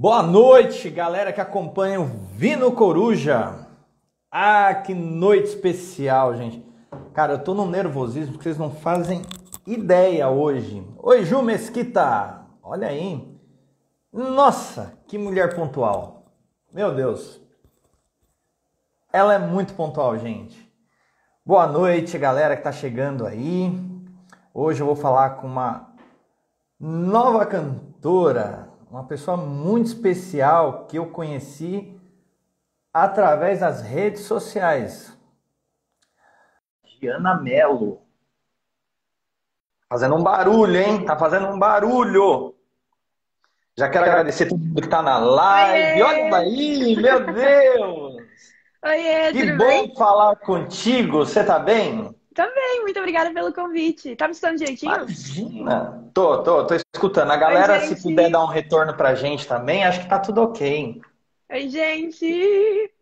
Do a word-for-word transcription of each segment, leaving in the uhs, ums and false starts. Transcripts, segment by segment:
Boa noite, galera que acompanha o Vino Coruja. Ah, que noite especial, gente. Cara, eu tô num nervosismo que vocês não fazem ideia hoje. Oi, Ju Mesquita. Olha aí. Nossa, que mulher pontual. Meu Deus. Ela é muito pontual, gente. Boa noite, galera que tá chegando aí. Hoje eu vou falar com uma nova cantora, uma pessoa muito especial que eu conheci através das redes sociais. Giana Mello. Fazendo um barulho, hein? Tá fazendo um barulho. Já quero agradecer todo mundo que tá na live. Oiê! Olha aí, meu Deus! Oiê, Que tudo bom bem? falar contigo. Você tá bem? Tô bem, muito obrigada pelo convite. Tá me escutando direitinho? Imagina. Tô, tô, tô escutando. A Oi, galera, se puder gente! dar um retorno pra gente também, acho que tá tudo ok. Oi, gente!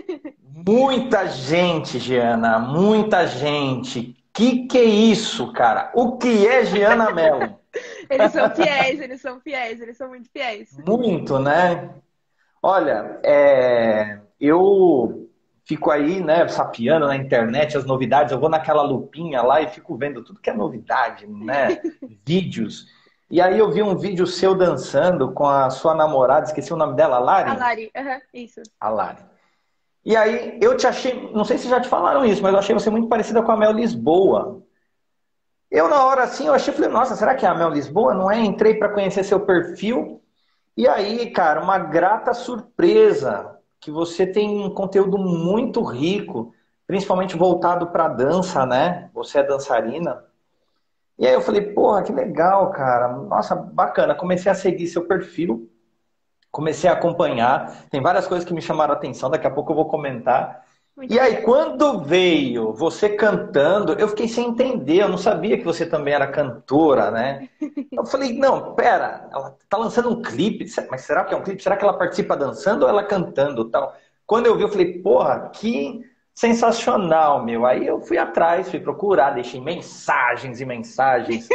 Muita gente, Giana, muita gente. Que que é isso, cara? O que é Giana Mello? Eles são fiéis, eles são fiéis, eles são muito fiéis. Muito, né? Olha, é, eu fico aí, né, sapeando na internet as novidades. Eu vou naquela lupinha lá e fico vendo tudo que é novidade, né? Vídeos. E aí eu vi um vídeo seu dançando com a sua namorada, esqueci o nome dela, A Lari? Lari, aham, isso. A Lari. E aí eu te achei, não sei se já te falaram isso, mas eu achei você muito parecida com a Mel Lisboa. Eu, na hora assim, eu achei, falei, nossa, será que é a Mel Lisboa? Não é? Entrei para conhecer seu perfil. E aí, cara, uma grata surpresa que você tem um conteúdo muito rico, principalmente voltado para dança, né? Você é dançarina. E aí eu falei, porra, que legal, cara. Nossa, bacana. Comecei a seguir seu perfil, comecei a acompanhar. Tem várias coisas que me chamaram a atenção, daqui a pouco eu vou comentar. Muito E aí, obrigada. quando veio você cantando, eu fiquei sem entender, eu não sabia que você também era cantora, né? Eu falei, não, pera, ela tá lançando um clipe, mas será que é um clipe? Será que ela participa dançando ou ela cantando tal? Quando eu vi, eu falei, porra, que sensacional, meu. Aí eu fui atrás, fui procurar, deixei mensagens e mensagens.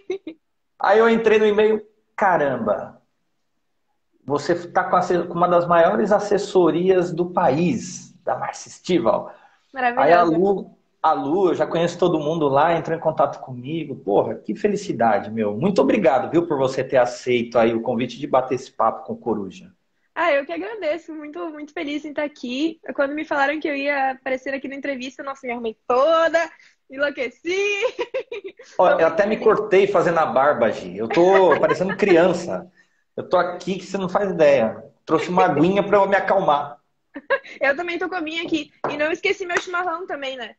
Aí eu entrei no e-mail, caramba, você está com com uma das maiores assessorias do país, da Marcia Estival. Aí a Maravilhosa. Lu, a Lu, eu já conheço todo mundo lá, entrou em contato comigo. Porra, que felicidade, meu. Muito obrigado, viu, por você ter aceito aí o convite de bater esse papo com o Coruja. Ah, eu que agradeço, muito, muito feliz em estar aqui. Quando me falaram que eu ia aparecer aqui na entrevista, nossa, me arrumei toda, enlouqueci. Ó, Tô eu muito até me feliz. cortei fazendo a barba, Gi. Eu tô parecendo criança. Eu tô aqui que você não faz ideia. Trouxe uma aguinha pra eu me acalmar. Eu também tô com a minha aqui. E não esqueci meu chimarrão também, né?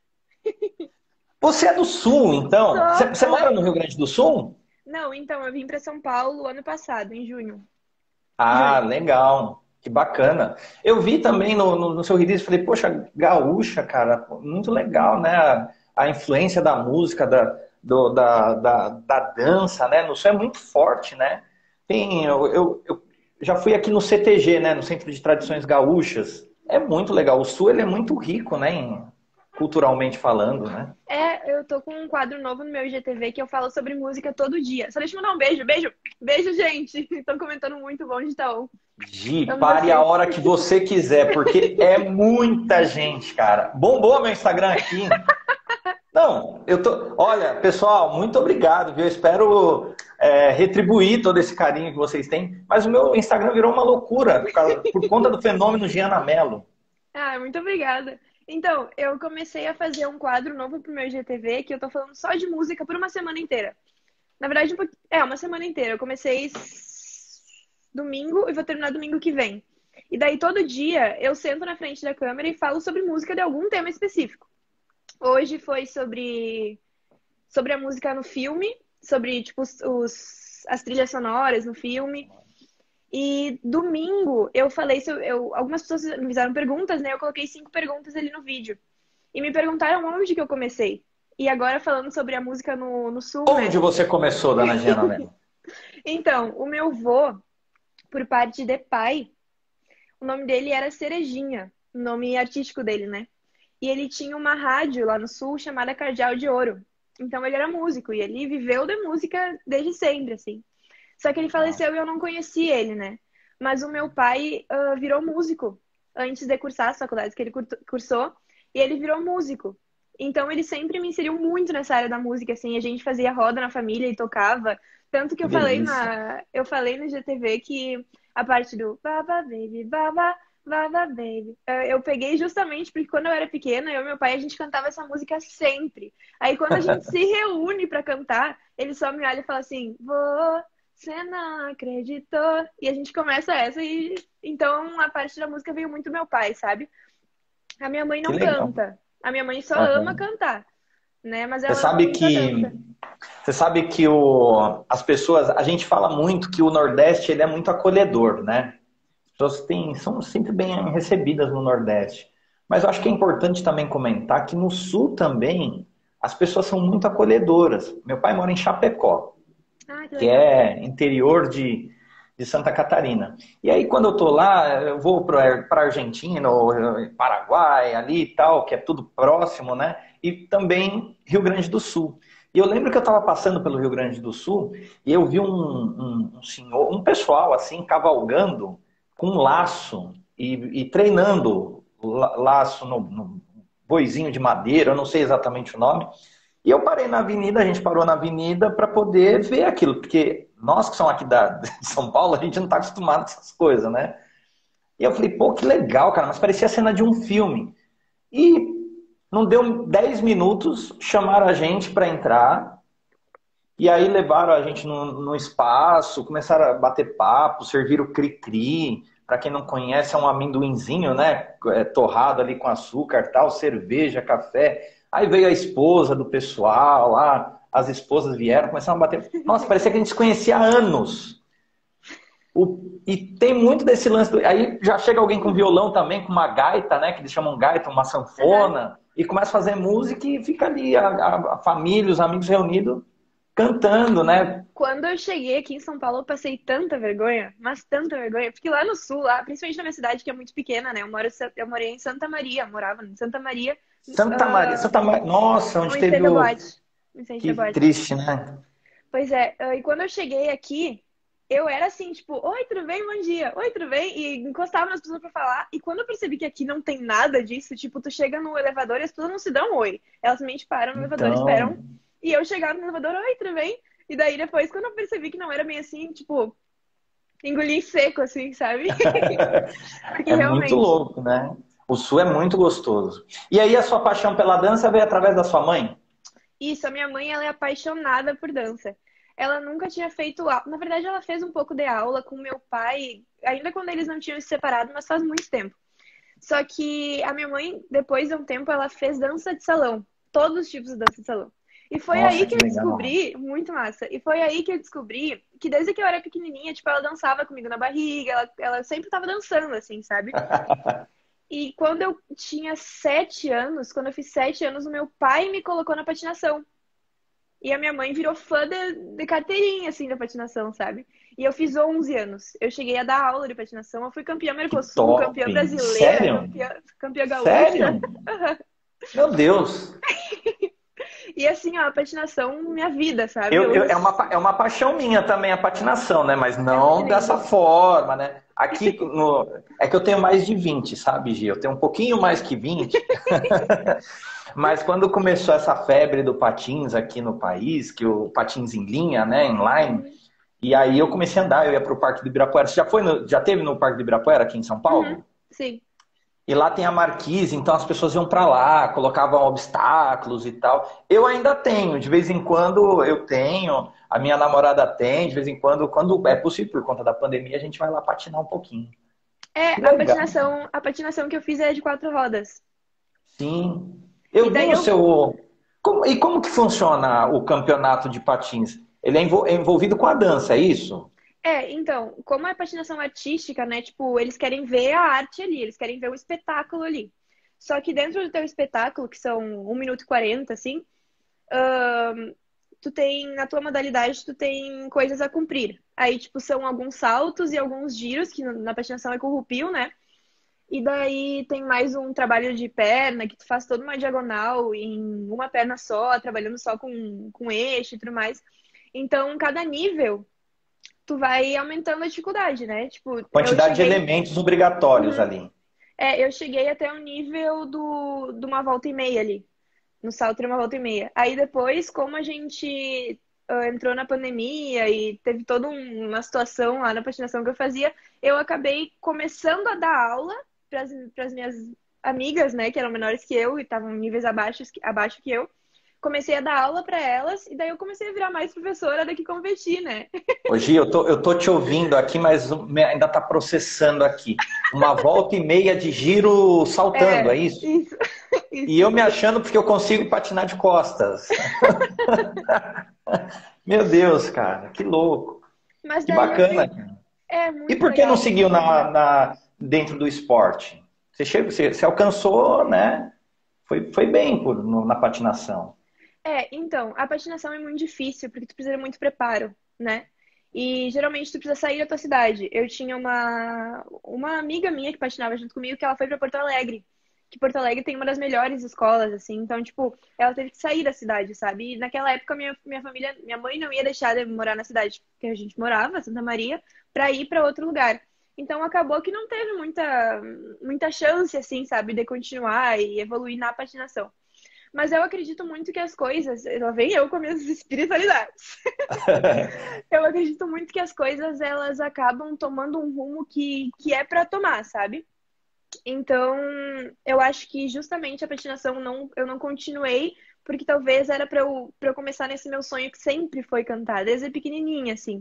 Você é do Sul, então? Você, Só, você mora oi? no Rio Grande do Sul? Não, então, eu vim para São Paulo ano passado, em junho. Ah, Junho. legal. Que bacana. Eu vi também no, no, no seu release, falei, poxa, gaúcha, cara, muito legal, né? A, a influência da música, da, do- da, da, da dança, né? No Sul é muito forte, né? Tem, eu, eu, eu já fui aqui no C T G, né? No Centro de Tradições Gaúchas. É muito legal. O Sul, ele é muito rico, né? em- culturalmente falando, né? É, eu tô com um quadro novo no meu I G T V que eu falo sobre música todo dia. Só deixa eu mandar um beijo. Beijo, beijo, gente. Estão comentando muito bom de Itaú. Gi, Amo pare a vocês. hora que você quiser, porque é muita gente, cara. Bombou meu Instagram aqui. Não, eu tô. Olha, pessoal, muito obrigado, viu? Eu espero é, retribuir todo esse carinho que vocês têm. Mas o meu Instagram virou uma loucura por, causa- por conta do fenômeno Giana Mello. Ah, muito obrigada. Então, eu comecei a fazer um quadro novo pro meu I G T V que eu tô falando só de música por uma semana inteira. Na verdade, um pouqui- é, uma semana inteira. Eu comecei s- domingo e vou terminar domingo que vem. E daí, todo dia, eu sento na frente da câmera e falo sobre música de algum tema específico. Hoje foi sobre, sobre a música no filme, sobre, tipo, os, os- as trilhas sonoras no filme. E domingo eu falei, se eu, eu- algumas pessoas me fizeram perguntas, né? Eu coloquei cinco perguntas ali no vídeo. E me perguntaram onde que eu comecei. E agora falando sobre a música no, no sul, né? Onde você começou, dona Giana Mello? Então, o meu vô, por parte de pai, o nome dele era Cerejinha, o nome artístico dele, né? E ele tinha uma rádio lá no sul chamada Cardeal de Ouro. Então ele era músico e ele viveu da música desde sempre, assim. Só que ele faleceu e eu não conheci ele, né? Mas o meu pai ah, virou músico antes de cursar as faculdades que ele curto- cursou, e ele virou músico. Então ele sempre me inseriu muito nessa área da música, assim, a gente fazia roda na família e tocava. Tanto que Que eu falei delícia. na, eu falei no G T V que a parte do Baba Baby, Baba, Baba Baby, eh, eu peguei justamente porque quando eu era pequena, eu e meu pai, a gente cantava essa música sempre. Aí quando a gente se reúne pra cantar, ele só me olha e fala assim, você não acreditou. E a gente começa essa e então a parte da música veio muito do meu pai, sabe? A minha mãe Que não legal. canta. A minha mãe só ama Aham. cantar, né? Mas Você ela sabe nunca que dança. você sabe que o, as pessoas, a gente fala muito que o Nordeste ele é muito acolhedor, né? As pessoas têm, são sempre bem recebidas no Nordeste. Mas eu acho que é importante também comentar que no Sul também as pessoas são muito acolhedoras. Meu pai mora em Chapecó, Ah, que que legal. é interior de, de Santa Catarina. E aí, quando eu tô lá, eu vou para a Argentina, ou Paraguai, ali e tal, que é tudo próximo, né? E também Rio Grande do Sul. E eu lembro que eu estava passando pelo Rio Grande do Sul e eu vi um, um, um senhor, um pessoal assim, cavalgando com um laço e, e treinando la- laço no, no boizinho de madeira, eu não sei exatamente o nome. E eu parei na avenida, a gente parou na avenida para poder ver aquilo, porque nós que somos aqui da, de São Paulo, a gente não está acostumado com essas coisas, né? E eu falei, pô, que legal, cara, mas parecia a cena de um filme. E não deu dez minutos, chamaram a gente para entrar, e aí levaram a gente no, no espaço, começaram a bater papo, serviram cri-cri. Para quem não conhece, é um amendoinzinho, né? É, torrado ali com açúcar, tal, cerveja, café. Aí veio a esposa do pessoal lá, as esposas vieram, começaram a bater. Nossa, parecia que a gente se conhecia há anos. O- e tem muito desse lance. Do- aí já chega alguém com violão também, com uma gaita, né? Que eles chamam gaita, uma Aham. sanfona, e começa a fazer música e fica ali a, a- a família, os amigos reunidos cantando, né? Quando eu cheguei aqui em São Paulo, eu passei tanta vergonha, mas tanta vergonha, porque lá no sul, lá, principalmente na minha cidade, que é muito pequena, né? Eu moro, eu morei em Santa Maria, morava em Santa Maria, Santa Maria, ah, Santa Maria, nossa, onde onde teve teve a o. boate, no incêndio da Que boate. triste, né? Pois é, ah, e quando eu cheguei aqui, eu era assim, tipo, oi, tudo bem? Bom dia. Oi, tudo bem? E encostava nas pessoas pra falar. E quando eu percebi que aqui não tem nada disso, tipo, tu chega no elevador e as pessoas não se dão oi. Elas simplesmente param no elevador, esperam. Então, E eu chegava no elevador, oi, tudo bem? E daí depois, quando eu percebi que não era bem assim, tipo, engoli em seco, assim, sabe? Porque é muito realmente. louco, né? O Sul é muito gostoso. E aí a sua paixão pela dança veio através da sua mãe? Isso, a minha mãe, ela é apaixonada por dança. Ela nunca tinha feito aula. Na verdade, ela fez um pouco de aula com meu pai, ainda quando eles não tinham se separado, mas faz muito tempo. Só que a minha mãe, depois de um tempo, ela fez dança de salão. Todos os tipos de dança de salão. E foi aí Nossa, que que eu legal. descobri, muito massa, e foi aí que eu descobri que desde que eu era pequenininha, tipo, ela dançava comigo na barriga, ela, ela sempre tava dançando, assim, sabe? E quando eu tinha sete anos, quando eu fiz sete anos, o meu pai me colocou na patinação. E a minha mãe virou fã de, de carteirinha, assim, da patinação, sabe? E eu fiz onze anos. Eu cheguei a dar aula de patinação. Eu fui campeã Que Mercosul, top. campeã brasileira, Sério? campeã, campeã gaúcha. Sério? Meu Deus. E assim, ó, a patinação, minha vida, sabe? Eu, Eu... eu- é uma, pa- é uma paixão minha também a patinação, né? Mas É muito não dessa lindo. forma, né? Aqui no, é que eu tenho mais de vinte, sabe, Gi? Eu tenho um pouquinho mais que vinte. Mas quando começou essa febre do patins aqui no país, que o patins em linha, né, inline, Uhum, e aí eu comecei a andar, eu ia para o Parque do Ibirapuera. Você já foi no- já teve no Parque do Ibirapuera aqui em São uhum, Paulo? sim. E lá tem a marquise, então as pessoas iam para lá, colocavam obstáculos e tal. Eu ainda tenho, de vez em quando eu tenho, a minha namorada tem, de vez em quando, quando é possível, por conta da pandemia, a gente vai lá patinar um pouquinho. É, Que a legal. patinação, a patinação que eu fiz é de quatro rodas. Sim. E Eu vi daí no eu seu. Como- E como que funciona o campeonato de patins? Ele é envol- é envolvido com a dança, é isso? É, então, como é patinação artística, né? Tipo, eles querem ver a arte ali, eles querem ver o espetáculo ali. Só que dentro do teu espetáculo, que são um minuto e quarenta, assim, tu tem, na tua modalidade, tu tem coisas a cumprir. Aí, tipo, são alguns saltos e alguns giros, que na patinação é com o rupil, né? E daí tem mais um trabalho de perna, que tu faz toda uma diagonal em uma perna só, trabalhando só com, com eixo e tudo mais. Então, cada nível tu vai aumentando a dificuldade, né? Tipo, eu Quantidade de cheguei. elementos obrigatórios Uhum. ali. É, eu cheguei até o nível do, de uma volta e meia ali. No salto era uma volta e meia. Aí depois, como a gente ah, entrou na pandemia e teve toda um- uma situação lá na patinação que eu fazia, eu acabei começando a dar aula para as minhas amigas, né, que eram menores que eu e estavam em níveis abaixo, abaixo que eu. Comecei a dar aula para elas e daí eu comecei a virar mais professora do que competir, né? Ô, Gi, eu tô, eu tô te ouvindo aqui, mas ainda tá processando aqui. Uma volta e meia de giro saltando, é É, isso? isso, E isso. eu me achando porque eu consigo patinar de costas. Meu Deus, cara, que louco. Mas Que daí eu bacana. fiz. É E muito por que não legal. seguiu na, na- dentro do esporte? Você, chegou, você, você alcançou, né? Foi, foi bem por, no- na patinação. É, então, a patinação é muito difícil porque tu precisa de muito preparo, né? E geralmente tu precisa sair da tua cidade. Eu tinha uma, uma amiga minha que patinava junto comigo que ela foi pra Porto Alegre. Que Porto Alegre tem uma das melhores escolas, assim. Então, tipo, ela teve que sair da cidade, sabe? E naquela época minha, minha família, minha mãe não ia deixar de morar na cidade que a gente morava, Santa Maria, pra ir pra outro lugar. Então acabou que não teve muita, muita chance, assim, sabe, de continuar e evoluir na patinação. Mas eu acredito muito que as coisas. Lá vem eu com as minhas espiritualidades. Eu acredito muito que as coisas elas acabam tomando um rumo que, que é pra tomar, sabe? Então, eu acho que justamente a patinação não, eu não continuei, porque talvez era pra eu, pra eu começar nesse meu sonho que sempre foi cantar, desde pequenininha, assim.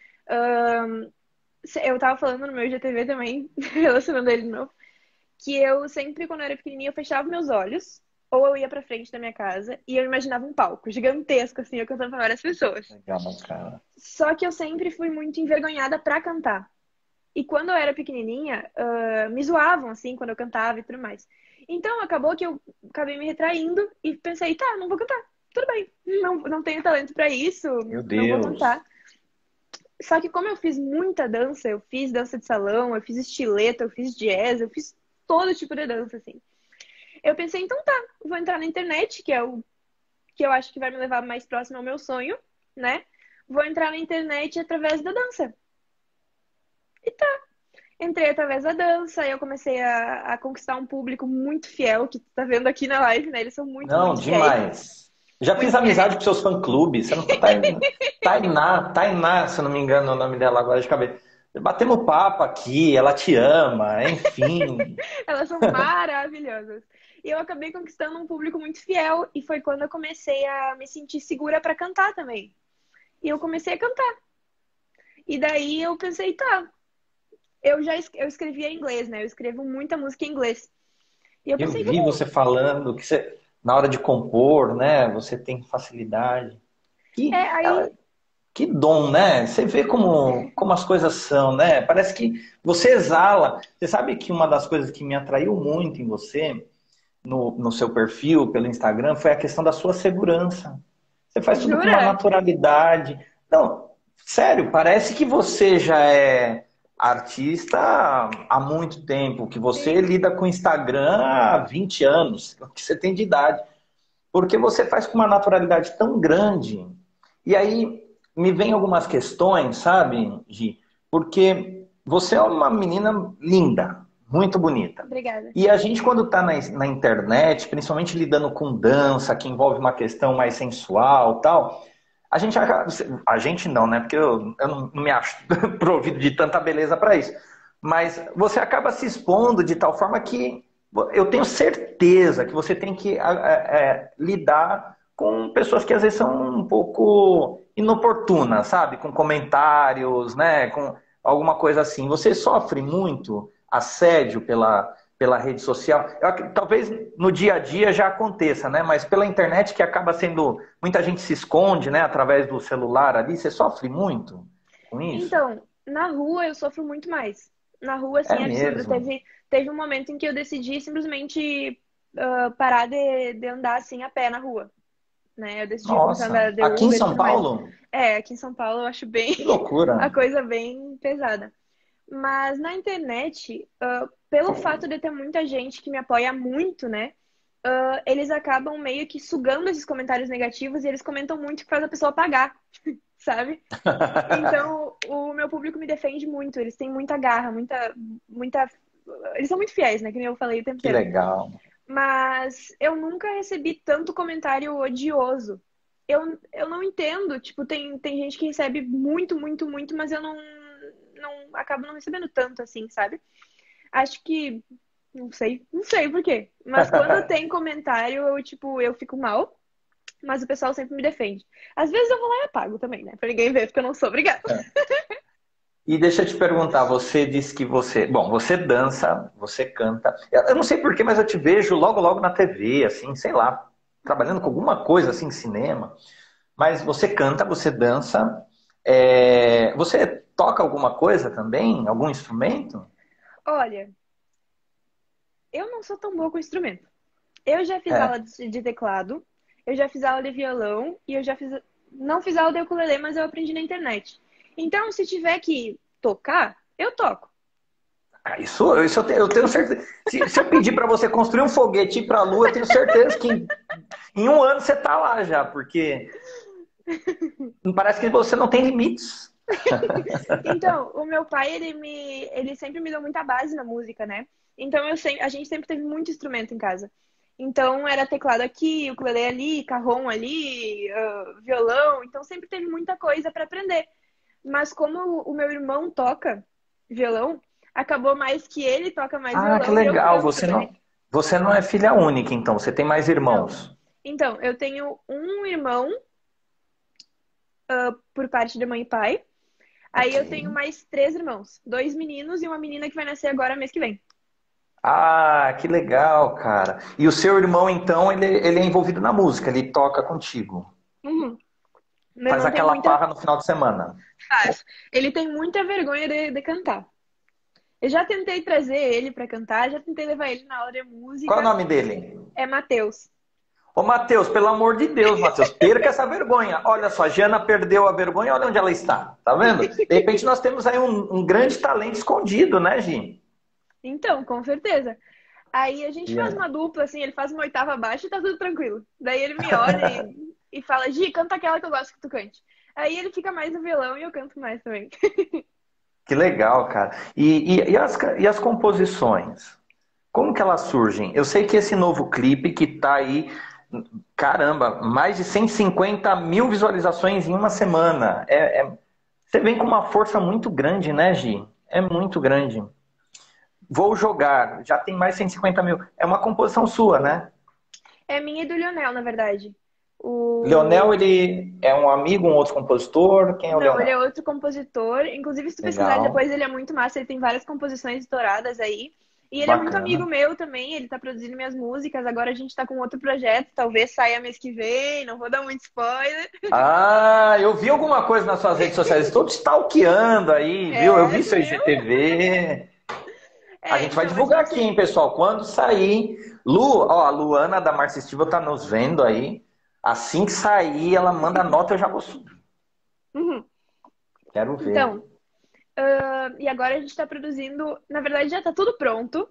Eu tava falando no meu I G T V também, relacionando ele de novo, que eu sempre, quando eu era pequenininha, eu fechava meus olhos, ou eu ia pra frente da minha casa e eu imaginava um palco gigantesco, assim, eu cantando pra várias pessoas. Legal, cara. Só que eu sempre fui muito envergonhada pra cantar. E quando eu era pequenininha, ah, me zoavam, assim, quando eu cantava e tudo mais. Então, acabou que eu acabei me retraindo e pensei, tá, não vou cantar. Tudo bem, não, não tenho talento pra isso, Meu não vou Deus. cantar. Só que como eu fiz muita dança, eu fiz dança de salão, eu fiz estileta, eu fiz jazz, eu fiz todo tipo de dança, assim. Eu pensei, então tá, vou entrar na internet, que é o que eu acho que vai me levar mais próximo ao meu sonho, né? Vou entrar na internet através da dança. E tá, entrei através da dança, e eu comecei a, a conquistar um público muito fiel, que tu tá vendo aqui na live, né? Eles são muito, Não, muito fiéis. demais. Já fiz Muito fiéis. amizade com seus fã-clubes. Você não tá Tainá, Tainá, Tainá, se eu não me engano o nome dela agora de cabeça. Batemos papo aqui, ela te ama, enfim. Elas são maravilhosas. E eu acabei conquistando um público muito fiel, e foi quando eu comecei a me sentir segura pra cantar também. E eu comecei a cantar. E daí eu pensei, tá, eu já es- eu escrevia em inglês, né? Eu escrevo muita música em inglês. E eu Eu pensei, vi vamos. você falando que você, na hora de compor, né, você tem facilidade. É, Que, aí. que dom, né? Você vê como, como as coisas são, né? Parece que você exala. Você sabe que uma das coisas que me atraiu muito em você, no, no seu perfil, pelo Instagram, foi a questão da sua segurança. Você faz tudo com uma Jura? naturalidade. Não, sério, parece que você já é artista há muito tempo, que você Sim. lida com o Instagram há vinte anos, que você tem de idade. Porque você faz com uma naturalidade tão grande. E aí me vem algumas questões, sabe, Gi? Porque você é uma menina linda, muito bonita. Obrigada. E a gente, quando está na, na internet, principalmente lidando com dança, que envolve uma questão mais sensual tal, a gente acaba. A gente não, né? Porque eu, eu não, não me acho provido de tanta beleza para isso. Mas você acaba se expondo de tal forma que eu tenho certeza que você tem que é, é, lidar com pessoas que às vezes são um pouco inoportunas, sabe? Com comentários, né? Com alguma coisa assim. Você sofre muito assédio pela, pela rede social. Eu, talvez no dia a dia já aconteça, né? Mas pela internet que acaba sendo. Muita gente se esconde, né? Através do celular ali. Você sofre muito com isso? Então, na rua eu sofro muito mais. Na rua, É assim, é absurdo. mesmo. Teve, teve um momento em que eu decidi simplesmente ah, parar de, de andar assim a pé na rua, né? Eu decidi começar a Nossa. andar de Aqui em Uber e São tudo mais. Paulo? É, aqui em São Paulo eu acho bem Que loucura. a coisa bem pesada. Mas na internet, ah, pelo fato de ter muita gente que me apoia muito, né? ah, eles acabam meio que sugando esses comentários negativos e eles comentam muito que faz a pessoa pagar, sabe? Então, o meu público me defende muito. Eles têm muita garra, muita, muita. Eles são muito fiéis, né? Que nem eu falei o tempo Que inteiro. legal. Mas eu nunca recebi tanto comentário odioso. Eu, eu não entendo. Tipo, tem, tem gente que recebe muito, muito, muito, mas eu não, não acabo não recebendo tanto assim, sabe? Acho que. Não sei, não sei por quê. Mas quando tem comentário, eu, tipo, eu fico mal. Mas o pessoal sempre me defende. Às vezes eu vou lá e apago também, né? Pra ninguém ver, porque eu não sou obrigada. E deixa eu te perguntar, você disse que você, bom, você dança, você canta. Eu eu não sei porquê, mas eu te vejo logo logo na T V, assim, sei lá, trabalhando com alguma coisa assim, cinema. Mas você canta, você dança, é, você toca alguma coisa também? Algum instrumento? Olha, eu não sou tão boa com instrumento. Eu já fiz É. aula de de teclado, eu já fiz aula de violão e eu já fiz. Não fiz aula de ukulele, mas eu aprendi na internet. Então, se tiver que tocar, eu toco. Ah, Isso, isso eu tenho, eu tenho certeza. Se, se eu pedir para você construir um foguete e ir para a Lua, eu tenho certeza que em, em um ano você tá lá já, porque parece que você não tem limites. Então, o meu pai, ele me, ele sempre me deu muita base na música, né? Então, eu sempre, a gente sempre teve muito instrumento em casa. Então, era teclado aqui, ukulele ali, carrom ali, ah, violão. Então, sempre teve muita coisa para aprender. Mas como o meu irmão toca violão, acabou mais que ele toca mais Ah, que violão e eu legal. canto Você não, também. você não é filha única, então. Você tem mais Não. irmãos. Então, eu tenho um irmão por parte de mãe e pai. Aí Ok. eu tenho mais três irmãos, dois meninos e uma menina que vai nascer agora mês que vem. Ah, que legal, cara. E o seu irmão, então, ele, ele é envolvido na música, ele toca contigo. Uhum. Meu Faz irmão tem aquela muita. farra no final de semana. Faz. Ele tem muita vergonha de, de cantar. Eu já tentei trazer ele pra cantar, já tentei levar ele na aula de Qual é o música. nome dele? É Matheus. Ô, Matheus, pelo amor de Deus, Matheus, perca essa vergonha. Olha só, a Jana perdeu a vergonha, olha onde ela está. Tá vendo? De repente nós temos aí um, um grande talento escondido, né, Gi? Então, com certeza. Aí a gente faz Yeah. uma dupla, assim, ele faz uma oitava abaixo e tá tudo tranquilo. Daí ele me olha e, e fala, Gi, canta aquela que eu gosto que tu cante. Aí ele fica mais no violão e eu canto mais também. Que legal, cara. E, e, e as, e as composições? Como que elas surgem? Eu sei que esse novo clipe que tá aí, caramba, mais de cento e cinquenta mil visualizações em uma semana. É, é- você vem com uma força muito grande, né, Gi? É muito grande. Vou jogar, já tem mais de cento e cinquenta mil. É uma composição sua, né? É minha e do Lionel, na verdade. O... Leonel, ele é um amigo, um outro compositor? Quem é o Não, ele Leonel? é outro compositor. Inclusive, se tu pesquisar Legal, depois, ele é muito massa. Ele tem várias composições estouradas aí. E ele é muito amigo bacana. meu também. Ele tá produzindo minhas músicas. Agora a gente tá com outro projeto. Talvez saia mês que vem. Não vou dar muito spoiler. Ah, eu vi alguma coisa nas suas redes sociais. Estou te stalkeando aí, viu? Eu É, vi tu seu viu? I G T V. A É, gente vai então, mas divulgar vai aqui, ser. hein, pessoal? Quando sair. Lu, ó, a Luana da Marcia Estiva tá nos vendo aí. Assim que sair, ela manda nota, eu já vou subir. Uhum. Quero ver. Então, ah, e agora a gente tá produzindo. Na verdade, já tá tudo pronto.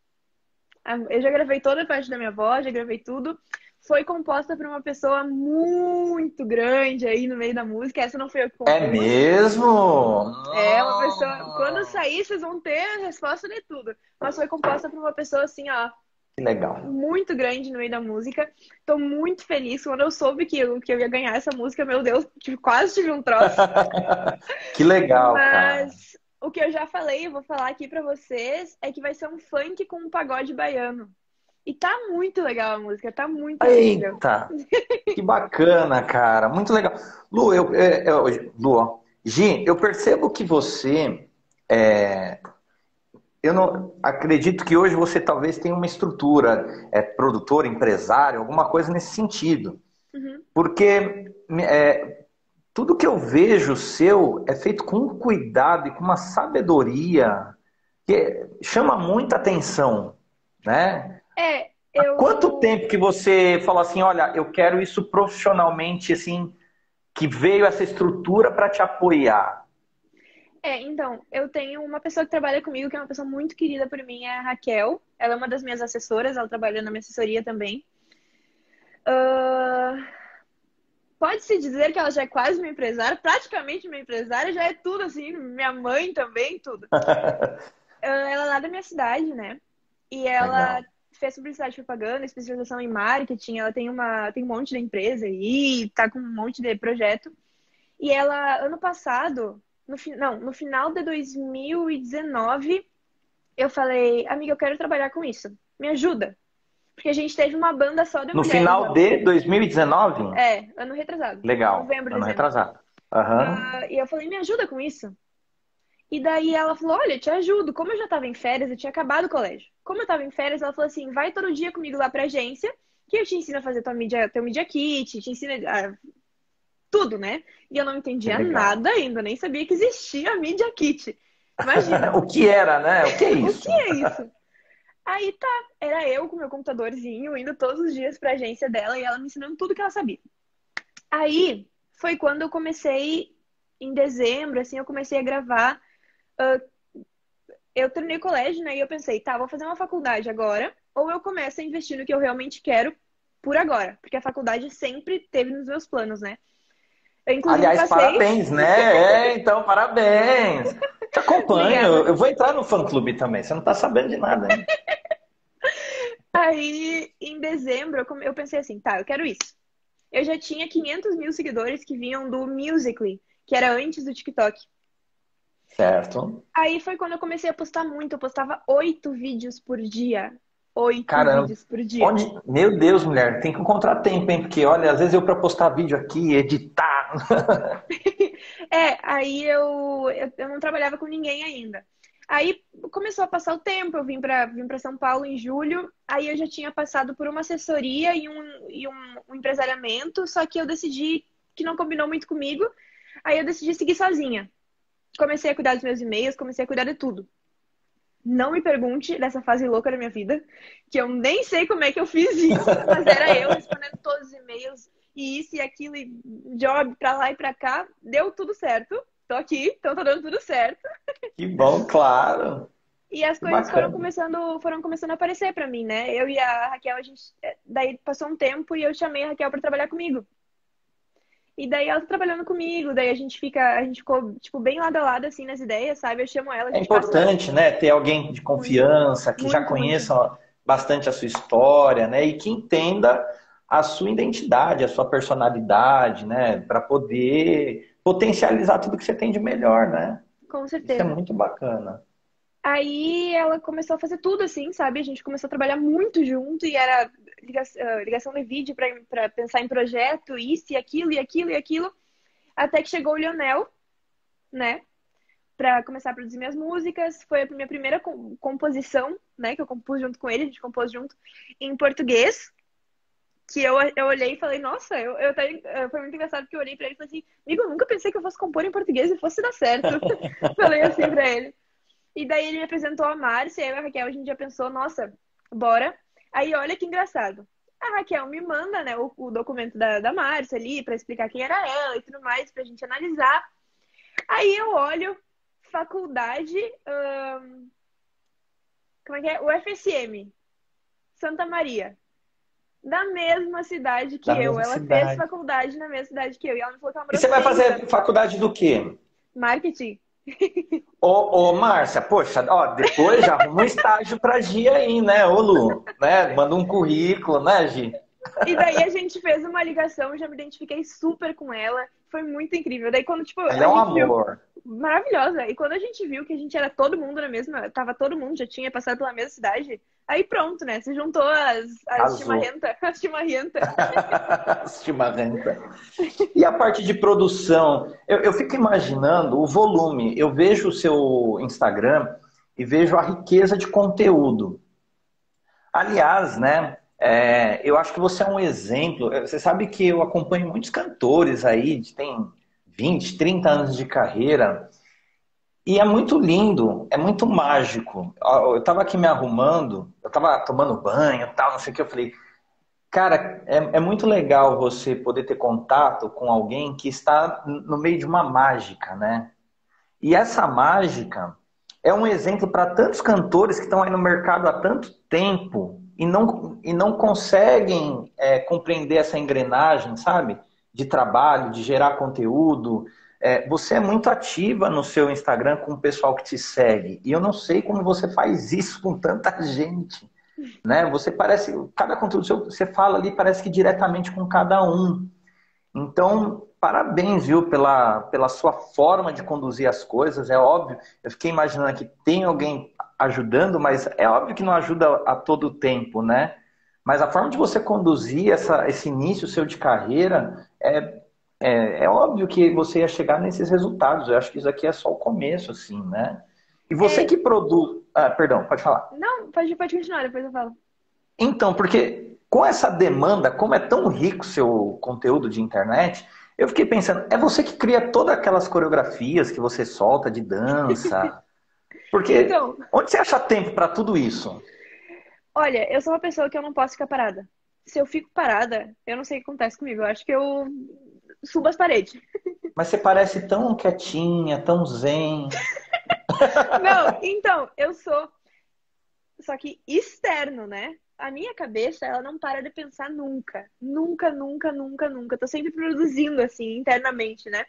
Ah, eu já gravei toda a parte da minha voz, já gravei tudo. Foi composta por uma pessoa muito grande aí no meio da música. Essa não foi eu que É compus. mesmo? É uma pessoa. Quando Hum, sair, vocês vão ter a resposta de tudo. Mas foi composta por uma pessoa assim, ó, que legal. muito grande no meio da música. Tô muito feliz. Quando eu soube que eu, que eu ia ganhar essa música, meu Deus, tive- quase tive um troço. Que legal, cara. Mas o que eu já falei, eu vou falar aqui pra vocês, é que vai ser um funk com um pagode baiano. E tá muito legal a música, tá muito incrível. Eita, que bacana, cara. Muito legal. Lu, eu, é, é, Lu, ó. Gi, eu percebo que você. é, eu não acredito que hoje você talvez tenha uma estrutura, é, produtor, empresário, alguma coisa nesse sentido. Uhum. Porque é, tudo que eu vejo seu é feito com um cuidado e com uma sabedoria que chama muita atenção, né? É, Há quanto eu. tempo que você falou assim, olha, eu quero isso profissionalmente, assim, que veio essa estrutura para te apoiar? É, então, eu tenho uma pessoa que trabalha comigo, que é uma pessoa muito querida por mim, é a Raquel. Ela é uma das minhas assessoras, ela trabalha na minha assessoria também. Ah, pode-se dizer que ela já é quase uma empresária, praticamente uma empresária, já é tudo assim, minha mãe também, tudo. Ela é lá da minha cidade, né? E ela Legal. fez publicidade e propaganda, especialização em marketing, ela tem uma tem um monte de empresa e tá com um monte de projeto. E ela, ano passado, no, fi- não, no final de dois mil e dezenove, eu falei, amiga, eu quero trabalhar com isso. Me ajuda. Porque a gente teve uma banda só de No mulheres final lá. de dois mil e dezenove? É, ano retrasado. Legal. Novembro, Ano dezembro. retrasado. Aham. Ah, e eu falei, me ajuda com isso. E daí ela falou, olha, eu te ajudo. Como eu já tava em férias, eu tinha acabado o colégio. Como eu tava em férias, ela falou assim, vai todo dia comigo lá pra agência, que eu te ensino a fazer tua mídia, teu media kit, te ensino a tudo, né? E eu não Que entendia legal. nada ainda, nem sabia que existia a Media Kit. Imagina, O que era, né? O que é o que isso? é isso? Aí tá, era eu com meu computadorzinho, indo todos os dias pra agência dela e ela me ensinando tudo que ela sabia. Aí foi quando eu comecei, em dezembro, assim, eu comecei a gravar. ah, eu terminei o colégio, né? E eu pensei, tá, vou fazer uma faculdade agora, ou eu começo a investir no que eu realmente quero por agora, porque a faculdade sempre teve nos meus planos, né? Eu, inclusive, Aliás, passei. parabéns, né? É, então, parabéns. Te acompanho. Obrigada. Eu vou entrar no fã-clube também. Você não tá sabendo de nada, hein? Aí, em dezembro, eu come- eu pensei assim, tá, eu quero isso. Eu já tinha quinhentos mil seguidores que vinham do Musical.ly, que era antes do TikTok. Certo. Aí foi quando eu comecei a postar muito. Eu postava oito vídeos por dia. Oito Caramba. vídeos por dia. Onde... Meu Deus, mulher, tem que encontrar tempo, hein? Porque, olha, às vezes eu para postar vídeo aqui, editar. É, aí eu, eu, eu não trabalhava com ninguém ainda. Aí começou a passar o tempo, eu vim para vim para São Paulo em julho, aí eu já tinha passado por uma assessoria e um, e um, um empresariamento, só que eu decidi que não combinou muito comigo, aí eu decidi seguir sozinha. Comecei a cuidar dos meus e-mails, comecei a cuidar de tudo. Não me pergunte dessa fase louca da minha vida, que eu nem sei como é que eu fiz isso, mas era eu respondendo todos os e-mails, e isso e aquilo, e job pra lá e pra cá, deu tudo certo. Tô aqui, então tá dando tudo certo. Que bom, claro. E as Que coisas foram bacana. começando, foram começando a aparecer pra mim, né? Eu e a Raquel, a gente, eh, daí passou um tempo e eu chamei a Raquel pra trabalhar comigo. E daí ela tá trabalhando comigo, daí a gente fica, a gente ficou, tipo, bem lado a lado, assim, nas ideias, sabe? Eu chamo ela, a É gente passa importante, né, ter alguém de muito, confiança, que já muito, muito. conheça bastante a sua história, né, e que entenda a sua identidade, a sua personalidade, né, para poder potencializar tudo que você tem de melhor, né? Com Isso é certeza. muito bacana. Aí ela começou a fazer tudo assim, sabe? A gente começou a trabalhar muito junto e era liga- ah, ligação de vídeo para pensar em projeto, isso e aquilo e aquilo e aquilo, até que chegou o Lionel, né? Para começar a produzir minhas músicas. Foi a minha primeira com- composição, né? Que eu compus junto com ele, a gente compôs junto em português. Que eu, eu olhei e falei, nossa, eu, eu até- eh, foi muito engraçado porque eu olhei pra ele e falei assim, amigo, eu nunca pensei que eu fosse compor em português e fosse dar certo. Falei assim pra ele. E daí ele me apresentou a Márcia, e eu e a Raquel, a gente já pensou, nossa, bora. Aí olha que engraçado. A Raquel me manda, né, o, o documento da, da Márcia ali, pra explicar quem era ela e tudo mais, pra gente analisar. Aí eu olho, faculdade, ahn, como é que é? O F S M, Santa Maria. Da mesma cidade que Da eu. mesma Ela fez cidade. faculdade na mesma cidade que eu. E ela me falou que ela E morou você vai seis fazer anos lá. faculdade do quê? Marketing. Ô, ô, Márcia, poxa, ó, depois já arruma um estágio pra Gi aí, né, ô Lu, né? Manda um currículo, né, Gi? E daí a gente fez uma ligação, eu já me identifiquei super com ela. Foi muito incrível. Daí quando, tipo, Ela é a um gente viu. amor. Maravilhosa. E quando a gente viu que a gente era todo mundo na mesma. Tava todo mundo, já tinha passado pela mesma cidade. Aí pronto, né? Se juntou as, as Arrasou. chimarrenta. As chimarrenta. Chimarrenta. E a parte de produção? Eu, eu fico imaginando o volume. Eu vejo o seu Instagram e vejo a riqueza de conteúdo. Aliás, né? é, eu acho que você é um exemplo. Você sabe que eu acompanho muitos cantores aí, que têm vinte, trinta anos de carreira. E é muito lindo, é muito mágico. Ó, eu estava aqui me arrumando, eu estava tomando banho, tal, não sei o que. Eu falei, cara, é, é muito legal você poder ter contato com alguém que está no meio de uma mágica, né? E essa mágica é um exemplo para tantos cantores que estão aí no mercado há tanto tempo e não, e não conseguem é, compreender essa engrenagem, sabe? de trabalho, de gerar conteúdo. É, você é muito ativa no seu Instagram com o pessoal que te segue. E eu não sei como você faz isso com tanta gente, né? Você parece, cada conteúdo seu, você fala ali, parece que diretamente com cada um. Então, parabéns, viu, pela, pela sua forma de conduzir as coisas. É óbvio, eu fiquei imaginando que tem alguém ajudando, mas é óbvio que não ajuda a todo tempo, né? Mas a forma de você conduzir essa, esse início seu de carreira, é, é, é óbvio que você ia chegar nesses resultados. Eu acho que isso aqui é só o começo, assim, né? E você É, que produz... Ah, perdão, pode falar. não, pode, pode continuar, depois eu falo. Então, porque com essa demanda, como é tão rico o seu conteúdo de internet, eu fiquei pensando, é você que cria todas aquelas coreografias que você solta de dança? Porque Então, onde você acha tempo para tudo isso? olha, eu sou uma pessoa que eu não posso ficar parada. Se eu fico parada, eu não sei o que acontece comigo. Eu acho que eu subo as paredes. Mas você parece tão quietinha, tão zen. Não, então, eu sou. Só que externo, né? A minha cabeça, ela não para de pensar nunca. Nunca, nunca, nunca, nunca. Eu tô sempre produzindo, assim, internamente, né?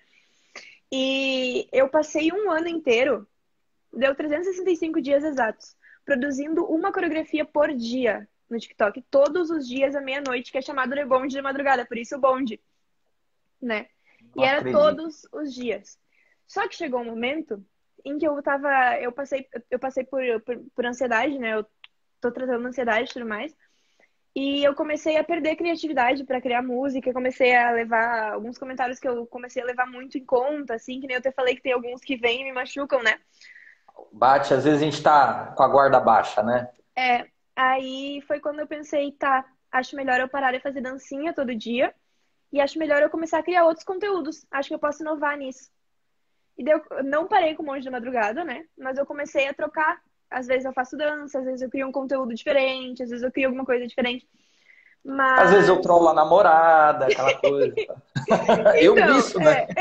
E eu passei um ano inteiro, deu trezentos e sessenta e cinco dias exatos, produzindo uma coreografia por dia no TikTok. Todos os dias à meia-noite, que é chamado de bonde de madrugada, por isso o bonde, né? Não E era acredito. todos os dias. Só que chegou um momento em que eu tava, eu passei, eu passei por, por, por ansiedade, né? Eu tô tratando ansiedade e tudo mais. E eu comecei a perder criatividade para criar música, comecei a levar alguns comentários que eu comecei a levar muito em conta, assim, que nem eu te falei que tem alguns que vêm e me machucam, né? Bate, às vezes a gente tá com a guarda baixa, né? É, aí foi quando eu pensei, tá, acho melhor eu parar de fazer dancinha todo dia e acho melhor eu começar a criar outros conteúdos. Acho que eu posso inovar nisso. E daí eu não parei com o Monge da Madrugada, né? Mas eu comecei a trocar. Às vezes eu faço dança, às vezes eu crio um conteúdo diferente, às vezes eu crio alguma coisa diferente. Às vezes eu Mas, trollo a namorada, aquela coisa. Eu vi então, isso, né? é,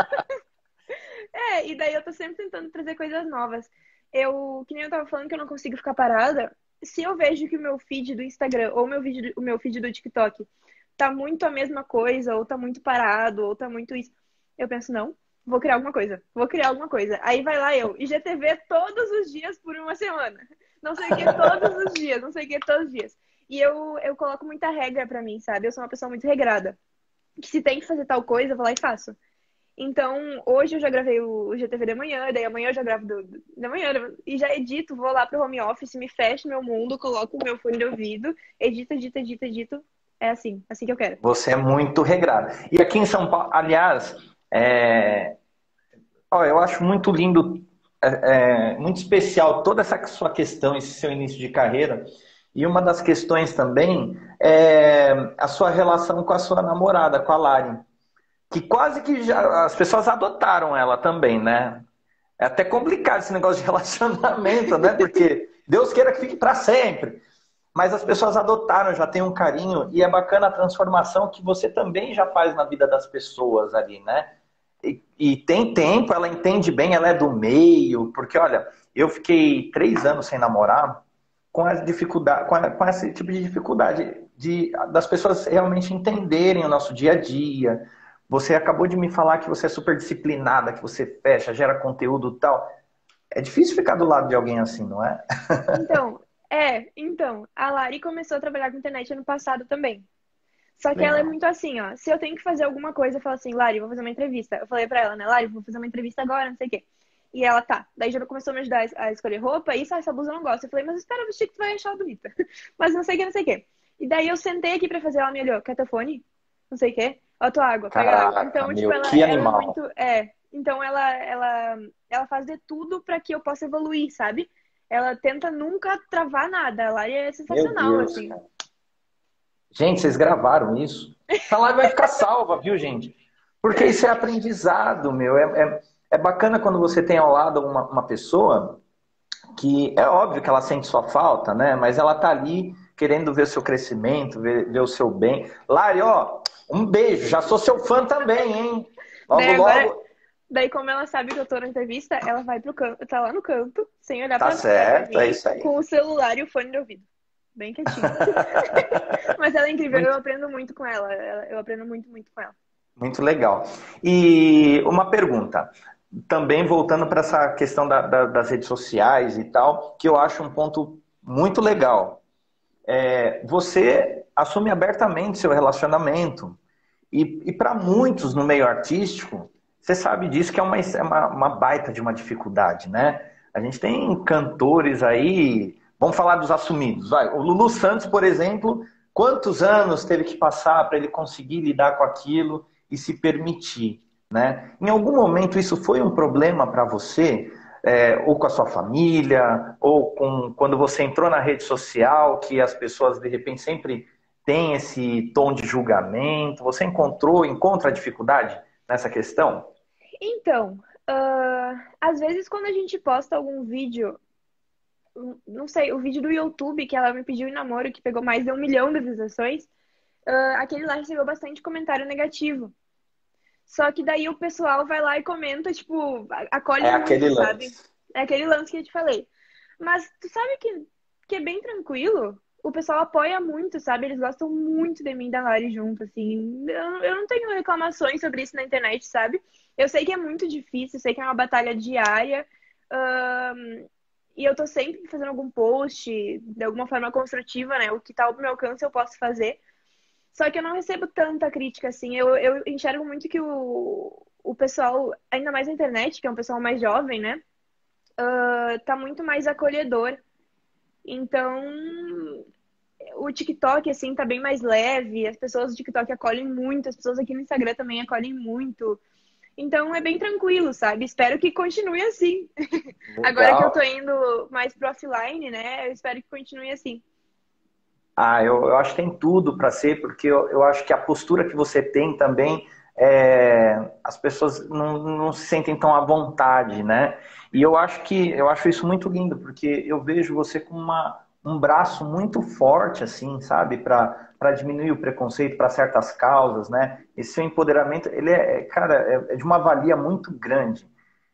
é, e daí eu tô sempre tentando trazer coisas novas. Eu, que nem eu tava falando que eu não consigo ficar parada. Se eu vejo que o meu feed do Instagram ou o meu vídeo, o meu feed do TikTok tá muito a mesma coisa, ou tá muito parado, ou tá muito isso, eu penso, não, vou criar alguma coisa, vou criar alguma coisa. Aí vai lá eu, I G T V todos os dias por uma semana. Não sei o que todos os dias, não sei o que todos os dias. E eu, eu coloco muita regra pra mim, sabe? Eu sou uma pessoa muito regrada. Que se tem que fazer tal coisa, eu vou lá e faço. Então, hoje eu já gravei o G T V de manhã, daí amanhã eu já gravo do, do, da manhã, e já edito, vou lá pro home office, me fecho meu mundo, coloco o meu fone de ouvido, edito, edito, edito, edito. É assim, assim que eu quero. Você é muito regrado. E aqui em São Paulo, aliás, é... ó, eu acho muito lindo, é, é, muito especial toda essa sua questão, esse seu início de carreira. E uma das questões também é a sua relação com a sua namorada, com a Lari. Que quase que já, as pessoas adotaram ela também, né? É até complicado esse negócio de relacionamento, né? Porque Deus queira que fique para sempre. Mas as pessoas adotaram, já tem um carinho, e é bacana a transformação que você também já faz na vida das pessoas ali, né? E, e tem tempo, ela entende bem, ela é do meio, porque olha, eu fiquei três anos sem namorar com as dificuldade, com, a, com esse tipo de dificuldade de, das pessoas realmente entenderem o nosso dia a dia. Você acabou de me falar que você é super disciplinada, que você fecha, gera conteúdo e tal. É difícil ficar do lado de alguém assim, não é? Então, é, então, a Lari começou a trabalhar com internet ano passado também. Só que ela é Legal. muito assim, ó. Se eu tenho que fazer alguma coisa, eu falo assim, Lari, vou fazer uma entrevista. Eu falei pra ela, né, Lari, vou fazer uma entrevista agora, não sei o quê. E ela, tá. Daí já começou a me ajudar a escolher roupa. E isso, ah, essa blusa eu não gosto. Eu falei, mas espera o vestido que tu vai achar bonita. Mas não sei o que, não sei o quê. E daí eu sentei aqui pra fazer, ela me olhou, quer teu fone? Não sei o quê. Ó, tua água, pega a água. Caraca, Então, tipo, meu, ela, que ela é animal. muito, é. Então ela, ela, ela faz de tudo pra que eu possa evoluir, sabe? Ela tenta nunca travar nada. A Lari é Meu sensacional, Deus, assim. cara. Gente, vocês gravaram isso? Essa live vai ficar salva, viu, gente? Porque isso é aprendizado, meu. É, é, é bacana quando você tem ao lado uma, uma pessoa que é óbvio que ela sente sua falta, né? Mas ela tá ali querendo ver o seu crescimento, ver, ver o seu bem. Lari, ó, um beijo. Já sou seu fã também, hein? Daí Logo, agora, logo. daí como ela sabe que eu tô na entrevista, ela vai pro canto, tá lá no canto, sem olhar Tá pra, pra, pra certo, é mim, isso aí. com o celular e o fone de ouvido. Bem quietinho. Mas ela é incrível, eu aprendo muito com ela. ela- Eu aprendo muito, muito com ela. Muito legal. E uma pergunta, também voltando para essa questão da- da- das redes sociais e tal, que eu acho um ponto muito legal. É, você assume abertamente seu relacionamento. E, e para muitos no meio artístico, você sabe disso que é uma, é uma, uma baita de uma dificuldade, né? A gente tem cantores aí, vamos falar dos assumidos. Vai. O Lulu Santos, por exemplo, quantos anos teve que passar para ele conseguir lidar com aquilo e se permitir, né? Em algum momento isso foi um problema para você? É, ou com a sua família, ou com quando você entrou na rede social, que as pessoas de repente sempre têm esse tom de julgamento. Você encontrou, encontra dificuldade nessa questão? Então, ah, às vezes quando a gente posta algum vídeo, um- não sei, o vídeo do YouTube que ela me pediu em namoro, que pegou mais de um milhão de visualizações, ah, aquele lá recebeu bastante comentário negativo. Só que daí o pessoal vai lá e comenta, tipo, a- acolhe É aquele muito, sabe? lance. É aquele lance que eu te falei. Mas tu sabe que, que é bem tranquilo? O pessoal apoia muito, sabe? Eles gostam muito de mim e da Lari junto, assim. Eu, eu não tenho reclamações sobre isso na internet, sabe? Eu sei que é muito difícil, sei que é uma batalha diária. ahn, e eu tô sempre fazendo algum post, de alguma forma construtiva, né? O que tá ao meu alcance eu posso fazer. Só que eu não recebo tanta crítica assim. Eu, eu enxergo muito que o, o pessoal, ainda mais na internet, que é um pessoal mais jovem, né? ah, tá muito mais acolhedor. Então, o TikTok, assim, tá bem mais leve. As pessoas do TikTok acolhem muito. As pessoas aqui no Instagram também acolhem muito. Então, é bem tranquilo, sabe? Espero que continue assim. Agora que eu tô Legal. indo mais pro offline, né? Eu espero que continue assim. Ah, eu, eu acho que tem tudo para ser, porque eu, eu acho que a postura que você tem também, é, as pessoas não, não se sentem tão à vontade, né? E eu acho que eu acho isso muito lindo, porque eu vejo você com uma, um braço muito forte, assim, sabe, para para diminuir o preconceito para certas causas, né? Esse seu empoderamento, ele é, é, cara, é é de uma valia muito grande.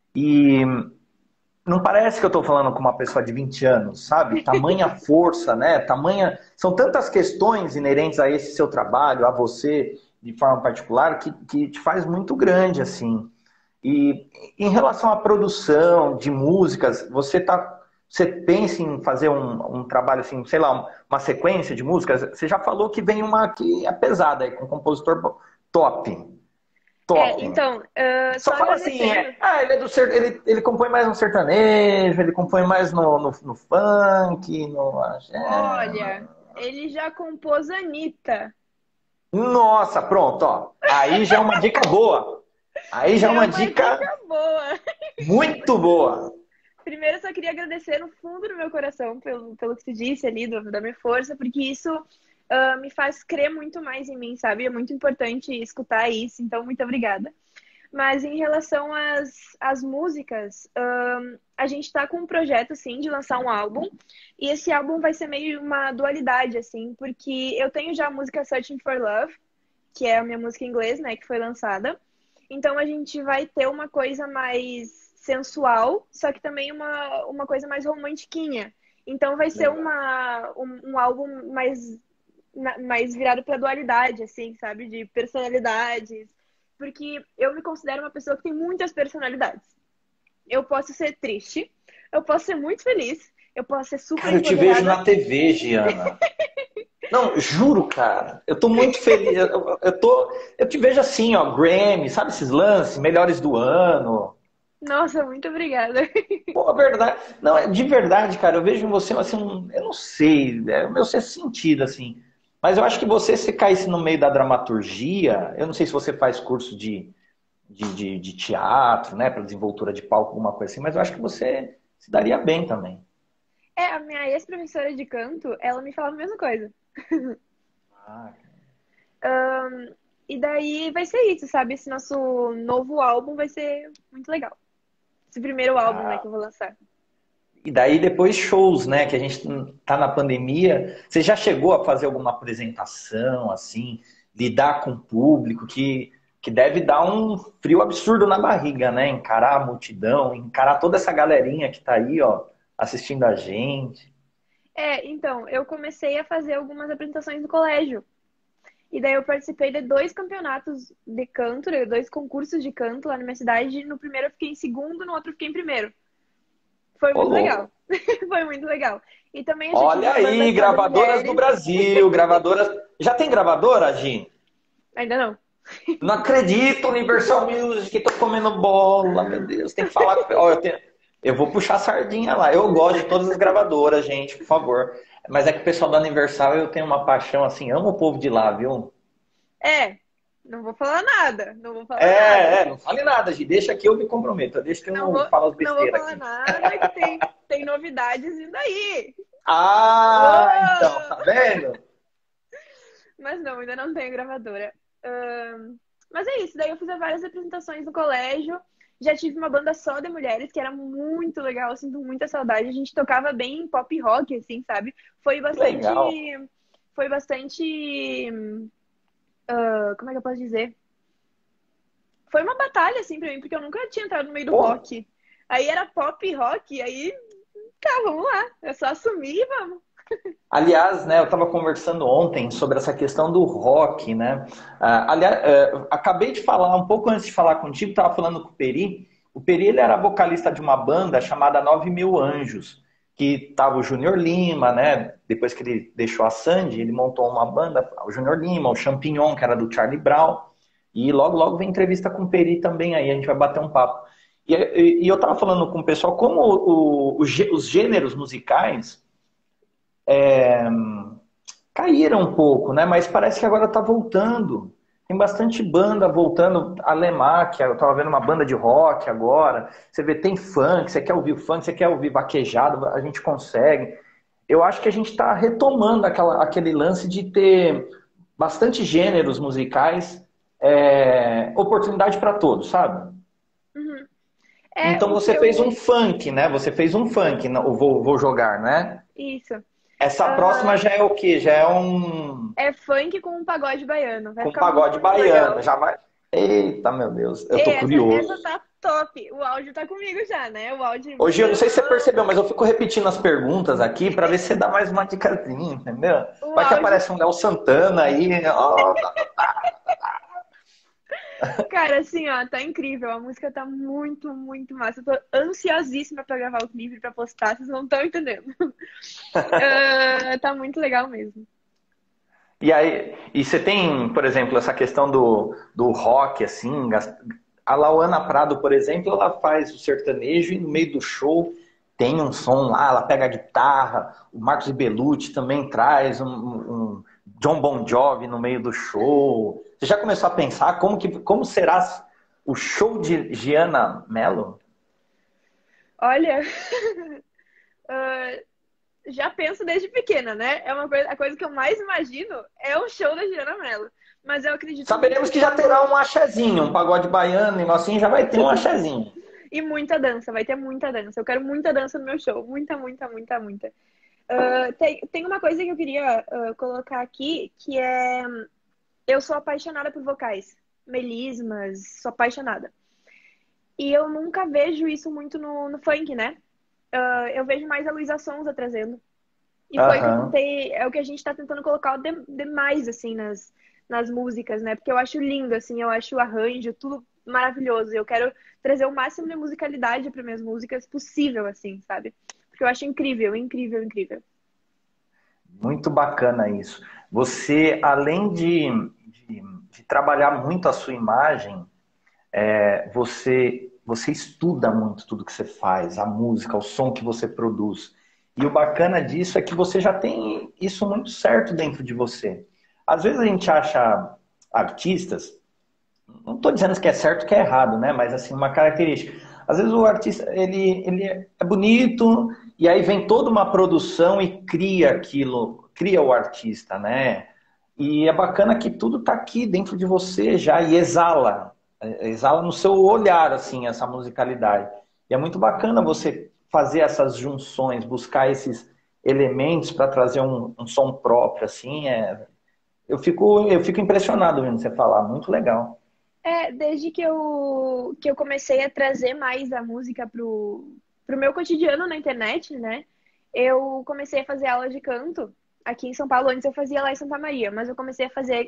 E não parece que eu estou falando com uma pessoa de vinte anos, sabe? Tamanha força, né? Tamanha. São tantas questões inerentes a esse seu trabalho, a você, de forma particular, que, que te faz muito grande, assim. E em relação à produção de músicas, você tá. Você pensa em fazer um, um trabalho assim, sei lá, uma sequência de músicas? Você já falou que vem uma que é pesada aí, com um compositor top. É, Top. então, ah, só Só fala assim, agradecendo. é, ah, ele, é do ser, ele, ele compõe mais no sertanejo, ele compõe mais no, no, no funk, no axé. Olha, ele já compôs Anitta. Nossa, pronto, ó. Aí já é uma dica boa. Aí já é É uma uma dica dica boa. muito boa. Primeiro, eu só queria agradecer no fundo do meu coração pelo, pelo que tu disse ali, do, da minha força, porque isso ah, me faz crer muito mais em mim, sabe? É muito importante escutar isso, então muito obrigada. Mas em relação às, às músicas, ahn, a gente tá com um projeto, assim, de lançar um álbum. E esse álbum vai ser meio uma dualidade, assim, porque eu tenho já a música Searching for Love, que é a minha música em inglês, né, que foi lançada. Então a gente vai ter uma coisa mais sensual, só que também uma, uma coisa mais romantiquinha. Então vai ser Legal. uma, um, um álbum mais, na- mais virado pra dualidade, assim, sabe? De personalidades. Porque eu me considero uma pessoa que tem muitas personalidades. Eu posso ser triste, eu posso ser muito feliz, eu posso ser super Cara, eu te vejo empoderada. na T V, Giana. Não, juro, cara. Eu tô muito feliz. Eu, eu tô, eu te vejo assim, ó, Grammy, sabe esses lances, melhores do ano. Nossa, muito obrigada. Pô, a verdade. Não, é de verdade, cara. Eu vejo em você assim, um, eu não sei, é o meu sexto sentido, assim. Mas eu acho que você, se caísse no meio da dramaturgia, eu não sei se você faz curso de, de, de, de teatro, né, para desenvoltura de palco, alguma coisa assim, mas eu acho que você se daria bem também. É, a minha ex-professora de canto, ela me falava a mesma coisa. Ah, E daí vai ser isso, sabe? Esse nosso novo álbum vai ser muito legal. Esse primeiro álbum, né, que ah. eu vou lançar. E daí depois shows, né, que a gente tá na pandemia. Você já chegou a fazer alguma apresentação, assim, lidar com o público, que, que deve dar um frio absurdo na barriga, né? Encarar a multidão, encarar toda essa galerinha que tá aí, ó, assistindo a gente. É, então, eu comecei a fazer algumas apresentações no colégio. E daí eu participei de dois campeonatos de canto, de dois concursos de canto lá na minha cidade. No primeiro eu fiquei em segundo, no outro eu fiquei em primeiro. Foi Ô, muito louco. legal. Foi muito legal. E também eu já tive Olha uma banda aí, só de gravadoras do mulheres. Brasil, gravadoras. Já tem gravadora, Gi? Ainda não. Não acredito, Universal Music, tô comendo bola, meu Deus, tem que falar com. Ó, eu, tenho- eu vou puxar a sardinha lá. Eu gosto de todas as gravadoras, gente, por favor. Mas é que o pessoal da Universal eu tenho uma paixão assim, amo o povo de lá, viu? É, não vou falar nada. Não vou falar nada. É, é, não fale nada, Gi. Deixa que eu me comprometo. Deixa que eu Não não vou, falo as não vou besteiras falar aqui. nada que tem, tem novidades vindo aí. Ah, então, tá Uou! vendo? Mas não, ainda não tenho gravadora. Ahn, mas é isso, daí eu fiz várias apresentações no colégio. Já tive uma banda só de mulheres, que era muito legal, eu sinto muita saudade. A gente tocava bem pop rock, assim, sabe? Foi Que bastante. legal. Foi bastante. ah, Como é que eu posso dizer? Foi uma batalha, assim, pra mim, porque eu nunca tinha entrado no meio do Pô, rock. Aí era pop rock, aí tá, vamos lá. É só assumir e vamos. aliás, né, eu estava conversando ontem sobre essa questão do rock, né? Ah, aliás, eh, acabei de falar, um pouco antes de falar contigo, estava falando com o Peri. O Peri ele era vocalista de uma banda chamada Nove Mil Anjos, que tava o Júnior Lima, né? Depois que ele deixou a Sandy, ele montou uma banda, o Júnior Lima, o Champignon, que era do Charlie Brown. E logo, logo vem entrevista com o Peri também aí, a gente vai bater um papo. E, e- e eu estava falando com o pessoal como o- o- os gêneros musicais caíram um pouco, né? Mas parece que agora está voltando. Tem bastante banda voltando. A Lemáquia, eu estava vendo uma banda de rock agora. Você vê, tem funk, você quer ouvir funk, você quer ouvir vaquejado, a gente consegue. Eu acho que a gente está retomando aquela, aquele lance de ter bastante gêneros musicais, é, oportunidade para todos, sabe? Uhum. É Então o que você fez um eu. funk, né? Você fez um funk, o vou, vou jogar, né? Isso. Essa próxima Ah, já é o quê? Já é um é funk com um pagode baiano. Vai com ficar pagode muito baiano. legal. Já vai. Eita, meu Deus, eu E tô essa, essa curioso. tá top. O áudio tá comigo já, né? O áudio Hoje eu não sei se você gravou. percebeu, mas eu fico repetindo as perguntas aqui pra ver se você dá mais uma dicasinha, entendeu? O Vai que áudio. aparece um Léo Santana aí. Ó, tá, tá, tá. Cara, assim, ó, tá incrível. A música tá muito, muito massa. Eu tô ansiosíssima pra gravar o clipe, pra postar. Vocês não estão entendendo. Ah, tá muito legal mesmo. E aí, e você tem, por exemplo, essa questão do, do rock, assim, a Lauana Prado, por exemplo, ela faz o sertanejo e no meio do show tem um som lá, ela pega a guitarra, o Marcos Bellucci também traz um, um John Bon Jovi no meio do show. Você já começou a pensar como, que, como será o show de Giana Mello? Olha, ah, já penso desde pequena, né? É uma coisa, a coisa que eu mais imagino é o show da Giana Mello. Mas eu acredito muito Saberemos que que já terá quando. um axezinho, um pagode baiano, e assim já vai ter um axezinho. E muita dança, vai ter muita dança. Eu quero muita dança no meu show. Muita, muita, muita, muita. Ah, tem, tem uma coisa que eu queria ah, colocar aqui, que é. Eu sou apaixonada por vocais. Melismas, sou apaixonada. E eu nunca vejo isso muito no, no funk, né? Ah, eu vejo mais a Luísa Sonza trazendo. E foi o que eu Aham. tentei, é o que a gente tá tentando colocar de- demais, assim, nas, nas músicas, né? Porque eu acho lindo, assim, eu acho o arranjo, tudo maravilhoso. Eu quero trazer o máximo de musicalidade para minhas músicas possível, assim, sabe? Porque eu acho incrível, incrível, incrível. Muito bacana isso. Você, além de, de, de trabalhar muito a sua imagem, é, você, você estuda muito tudo que você faz, a música, o som que você produz. E o bacana disso é que você já tem isso muito certo dentro de você. Às vezes a gente acha artistas, não estou dizendo que é certo ou que é errado, né? Mas assim, uma característica. Às vezes o artista ele, ele é bonito e aí vem toda uma produção e cria aquilo, cria o artista, né? E é bacana que tudo está aqui dentro de você já e exala, exala no seu olhar assim essa musicalidade. E é muito bacana você fazer essas junções, buscar esses elementos para trazer um, um som próprio assim. É, eu fico eu fico impressionado vendo você falar, muito legal. É, desde que eu, que eu comecei a trazer mais a música pro, pro meu cotidiano na internet, né? Eu comecei a fazer aula de canto aqui em São Paulo. Antes eu fazia lá em Santa Maria, mas eu comecei a fazer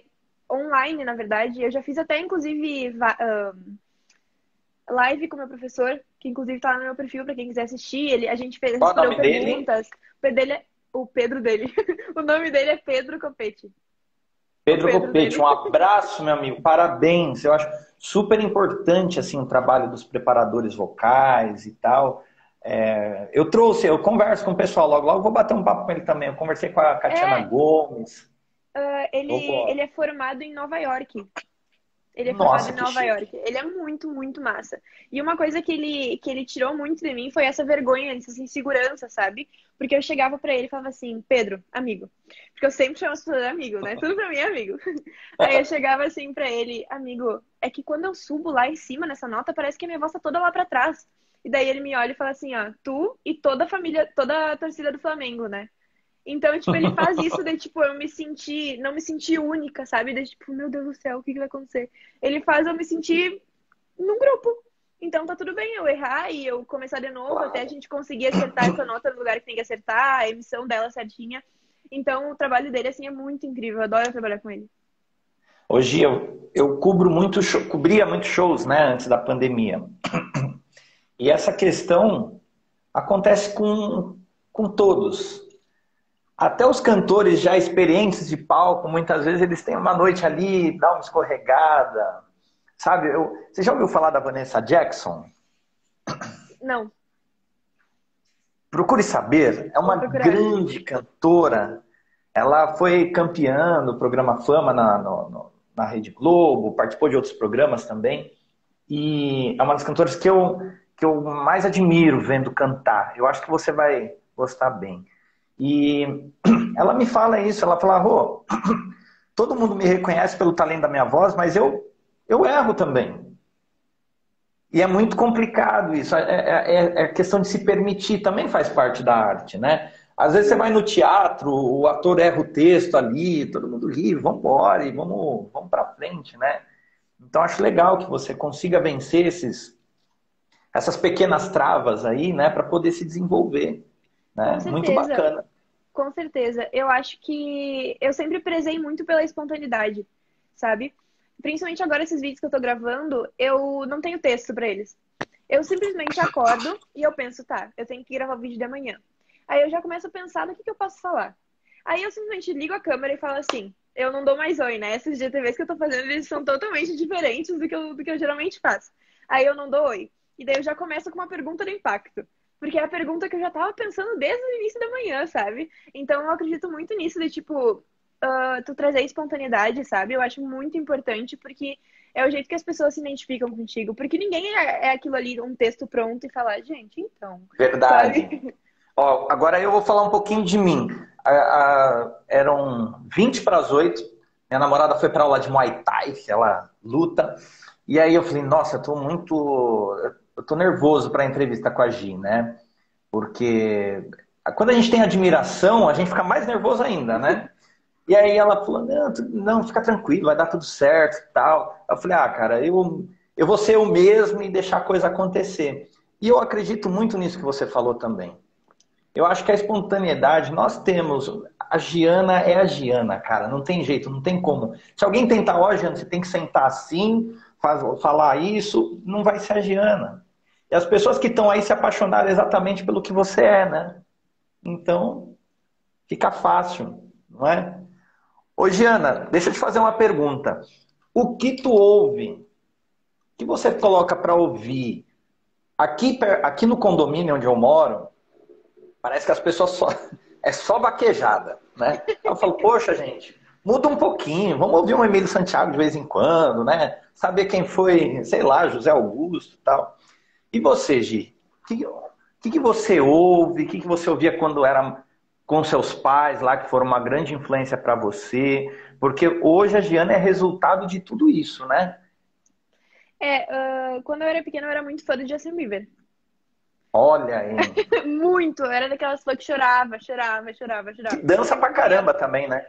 online, na verdade. Eu já fiz até, inclusive, va- ahn, live com o meu professor, que inclusive tá lá no meu perfil para quem quiser assistir. Ele, a gente fez, Qual é o respondeu nome dele? perguntas. O Pedro dele é, o Pedro dele. O nome dele é Pedro Copete. O Pedro Pedro Copete, dele. um abraço, meu amigo. Parabéns. Eu acho super importante assim o trabalho dos preparadores vocais e tal. É, eu trouxe, eu converso com o pessoal logo, logo vou bater um papo com ele também. Eu conversei com a Catiana É, Gomes. ah, ele, Eu ele gosto. é formado em Nova York. Ele é formado Nossa, em que Nova chique. York. Ele é muito, muito massa. E uma coisa que ele, que ele tirou muito de mim foi essa vergonha, essa insegurança, sabe? Porque eu chegava pra ele e falava assim, Pedro, amigo. Porque eu sempre chamo as pessoas de amigo, né? Tudo pra mim é amigo. Aí eu chegava assim pra ele, amigo, é que quando eu subo lá em cima nessa nota, parece que a minha voz tá toda lá pra trás. E daí ele me olha e fala assim, ó, tu e toda a família, toda a torcida do Flamengo, né? Então, tipo, ele faz isso de, tipo, eu me sentir, não me sentir única, sabe? De, tipo, meu Deus do céu, o que que vai acontecer? Ele faz eu me sentir num grupo. Então tá tudo bem eu errar e eu começar de novo, até a Claro. gente conseguir acertar essa nota no lugar que tem que acertar, a emissão dela certinha. Então o trabalho dele, assim, é muito incrível. Eu adoro trabalhar com ele. Hoje eu, eu cubro muito, show- cobria muitos shows, né, antes da pandemia. E essa questão acontece com, com todos. Até os cantores já experientes de palco, muitas vezes eles têm uma noite ali, dá uma escorregada, sabe? Eu, você já ouviu falar da Vanessa Jackson? Não, Procure saber, é vou uma procurar. grande cantora. Ela foi campeã do programa Fama na, no- no- na Rede Globo, participou de outros programas também. E é uma das cantoras que eu, que eu mais admiro vendo cantar. Eu acho que você vai gostar bem. E ela me fala isso, ela fala, Rô, todo mundo me reconhece pelo talento da minha voz, mas eu, eu erro também. E é muito complicado isso. É, é, é é questão de se permitir, também faz parte da arte, né? Às vezes você vai Sim, no teatro, o ator erra o texto ali, todo mundo ri, vamos embora e vamos, vamos para frente, né? Então acho legal que você consiga vencer esses, essas pequenas travas aí, né, para poder se desenvolver, com né? Muito certeza. bacana. Com certeza. Eu acho que eu sempre prezei muito pela espontaneidade, sabe? Principalmente agora esses vídeos que eu tô gravando, eu não tenho texto pra eles. Eu simplesmente acordo e eu penso, tá, eu tenho que gravar o vídeo de amanhã. Aí eu já começo a pensar no que que eu posso falar. Aí eu simplesmente ligo a câmera e falo assim, eu não dou mais oi, né? Esses G T Vs que eu tô fazendo, eles são totalmente diferentes do que eu, do que eu geralmente faço. Aí eu não dou oi. E daí eu já começo com uma pergunta de impacto. Porque é a pergunta que eu já tava pensando desde o início da manhã, sabe? Então eu acredito muito nisso de, tipo, ah, tu trazer espontaneidade, sabe? Eu acho muito importante porque é o jeito que as pessoas se identificam contigo. Porque ninguém é, é aquilo ali, um texto pronto e falar, gente, então, Verdade. sabe? Ó, agora eu vou falar um pouquinho de mim. A- a- eram vinte para as oito. Minha namorada foi para aula de Muay Thai, que ela luta. E aí eu falei, nossa, eu tô muito. Eu tô nervoso para a entrevista com a Gi, né? Porque quando a gente tem admiração, a gente fica mais nervoso ainda, né? E aí ela falou, não, tu- não, fica tranquilo, vai dar tudo certo e tal. Eu falei, ah, cara, eu, eu vou ser eu mesmo e deixar a coisa acontecer. E eu acredito muito nisso que você falou também. Eu acho que a espontaneidade, nós temos. A Giana é a Giana, cara. Não tem jeito, não tem como. Se alguém tentar, ó, Giana, você tem que sentar assim, faz- falar isso, não vai ser a Giana. E as pessoas que estão aí se apaixonaram exatamente pelo que você é, né? Então, fica fácil, não é? Ô, Giana, deixa eu te fazer uma pergunta. O que tu ouve? O que você coloca para ouvir? Aqui, per- aqui no condomínio onde eu moro, parece que as pessoas só. É só vaquejada, né? Aí eu falo, poxa, gente, muda um pouquinho, vamos ouvir um Emílio Santiago de vez em quando, né? Saber quem foi, sei lá, José Augusto e tal. E você, Gi? O que, que, que você ouve? O que, que você ouvia quando era com seus pais lá, que foram uma grande influência para você? Porque hoje a Giana é resultado de tudo isso, né? É, ah, quando eu era pequena, eu era muito fã do Justin Bieber. Olha, hein? Muito! Eu era daquelas fãs que chorava, chorava, chorava, Que chorava. dança pra E caramba também, né?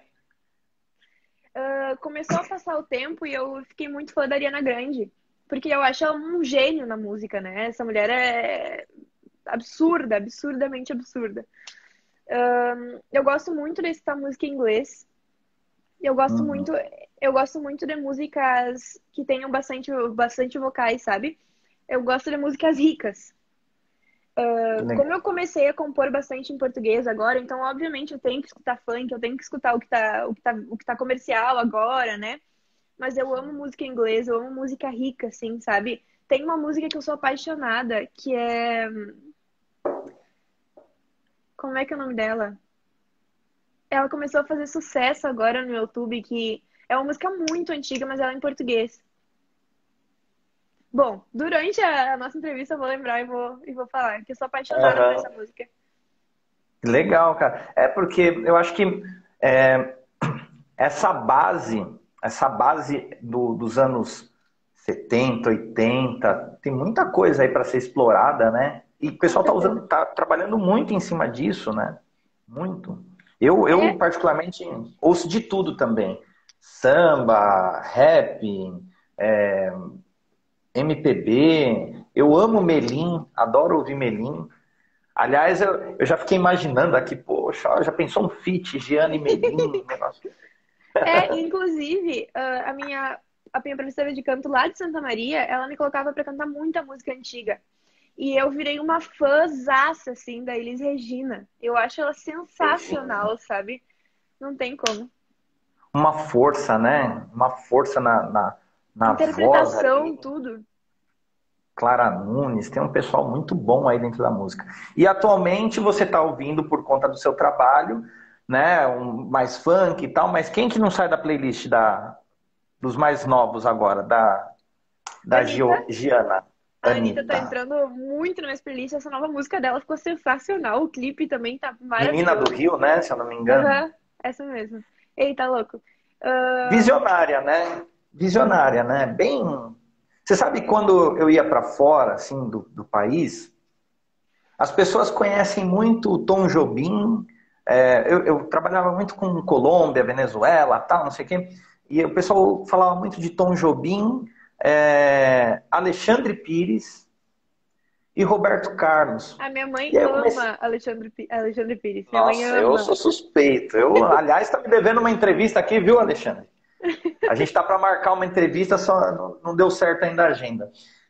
ah, começou a passar o tempo e eu fiquei muito fã da Ariana Grande. Porque eu acho ela um gênio na música, né? Essa mulher é absurda, absurdamente absurda. Eu gosto muito de escutar música em inglês. Eu gosto muito. Uhum. Eu gosto muito de músicas que tenham bastante, bastante vocais, sabe? Eu gosto de músicas ricas. Que Como legal. eu comecei a compor bastante em português agora, então obviamente eu tenho que escutar funk, eu tenho que escutar o que tá, o que tá, o que tá comercial agora, né? Mas eu amo música em inglês, eu amo música rica, assim, sabe? Tem uma música que eu sou apaixonada, que é. Como é que é o nome dela? Ela começou a fazer sucesso agora no YouTube, que é uma música muito antiga, mas ela é em português. Bom, durante a a nossa entrevista eu vou lembrar e vou, e vou falar, que eu sou apaixonada por Aham. essa música. Legal, cara. É porque eu acho que é, essa base, essa base do- dos anos setenta, oitenta, tem muita coisa aí para ser explorada, né? E o Com pessoal tá certeza. usando, tá trabalhando muito em cima disso, né? Muito. Eu, eu É, particularmente ouço de tudo também. Samba, rap, é, M P B. Eu amo Melim, adoro ouvir Melim. Aliás, eu, eu já fiquei imaginando aqui, poxa, ó, já pensou um feat, Gianni e Melim, um negócio. é, inclusive, ah, a minha, a minha professora de canto lá de Santa Maria, ela me colocava pra cantar muita música antiga. E eu virei uma fãzaça, assim, da Elis Regina. Eu acho ela Regina. sensacional, sabe? Não tem como. Uma força, né? Uma força na, na, na voz Interpretação, ali. tudo. Clara Nunes, tem um pessoal muito bom aí dentro da música. E atualmente você está ouvindo por conta do seu trabalho, né? Um, mais funk e tal, mas quem que não sai da playlist da, dos mais novos agora, da, da Anitta, Gio- Giana? a Anitta tá Anitta. entrando muito na minha playlist. Essa nova música dela ficou sensacional. O clipe também tá Menina do maravilhoso. Rio, né? Se eu não me engano. Aham, essa mesmo. Eita, louco. Ah, Visionária, né? Visionária, né? Bem. Você sabe quando eu ia para fora, assim, do, do país, as pessoas conhecem muito o Tom Jobim. É, eu, eu trabalhava muito com Colômbia, Venezuela, tal, não sei o quê. E o pessoal falava muito de Tom Jobim, é, Alexandre Pires e Roberto Carlos. a minha mãe E aí eu comecei. ama Alexandre, Pi- Alexandre Pires. Minha mãe Nossa, eu ama. sou suspeito. Eu, aliás, está me devendo uma entrevista aqui, viu, Alexandre? A gente está para marcar uma entrevista, só não, não deu certo ainda a agenda.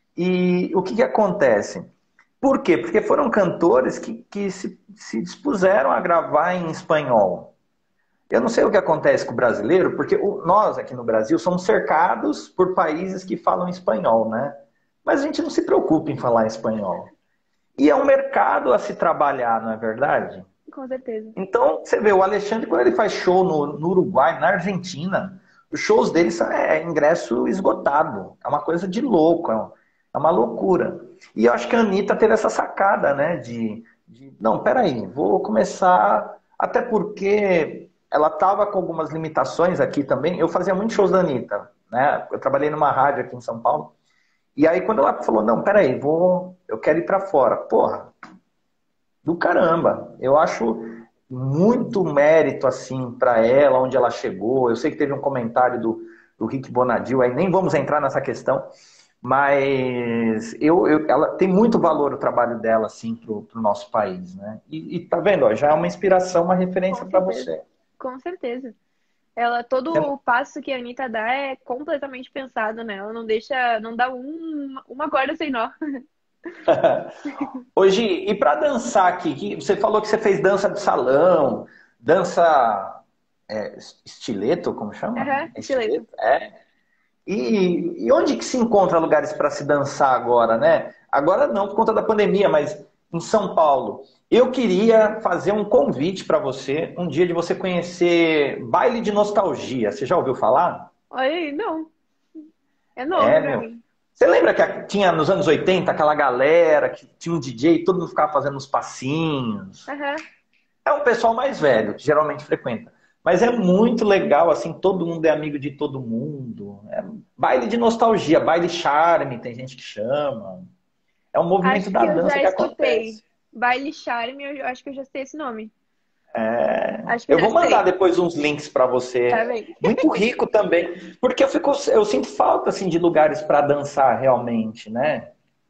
E o que, que acontece? Por quê? Porque foram cantores que, que se, se dispuseram a gravar em espanhol. Eu não sei o que acontece com o brasileiro, porque o- nós aqui no Brasil somos cercados por países que falam espanhol, né? Mas a gente não se preocupa em falar espanhol. E é um mercado a se trabalhar, não é verdade? Com certeza. Então, você vê, o Alexandre, quando ele faz show no, no Uruguai, na Argentina, os shows dele são é, ingresso esgotado. É uma coisa de louco, é uma, é uma loucura. E eu acho que a Anitta teve essa sacada, né? De, de não, peraí, vou começar. Até porque ela estava com algumas limitações aqui também. Eu fazia muitos shows da Anitta, né? Eu trabalhei numa rádio aqui em São Paulo. E aí, quando ela falou, não, peraí, vou, eu quero ir para fora. Porra, do caramba. Eu acho muito mérito assim para ela, onde ela chegou. Eu sei que teve um comentário do, do Rick Bonadil, aí nem vamos entrar nessa questão, mas eu, eu- ela tem muito valor o trabalho dela assim pro, pro nosso país, né? E, e tá vendo, ó, já é uma inspiração, uma Com referência para certeza. você. Com certeza. Ela, todo Você- o passo que a Anitta dá é completamente pensado nela. Não deixa, não dá um, uma corda sem nó. Hoje, e para dançar aqui, que você falou que você fez dança de salão, dança é, estileto, como chama? Aham, É estileto. estileto? É. E, e onde que se encontra lugares para se dançar agora, né? Agora não, por conta da pandemia, mas em São Paulo. Eu queria fazer um convite para você, um dia de você conhecer Baile de Nostalgia. Você já ouviu falar? Olha aí, não. É novo É, pra meu. mim. Você lembra que tinha nos anos oitenta aquela galera que tinha um D J, todo mundo ficava fazendo uns passinhos? Aham. É um pessoal mais velho, que geralmente frequenta. Mas é muito legal, assim, todo mundo é amigo de todo mundo. É baile de nostalgia, baile charme, tem gente que chama. É um movimento Acho da que eu dança já que escutei. acontece. Baile Charme, eu acho que eu já sei esse nome. Acho que eu Eu já vou mandar sei. depois uns links para Tá você. bem. Muito rico também, porque eu fico, eu sinto falta assim de lugares para dançar realmente, né?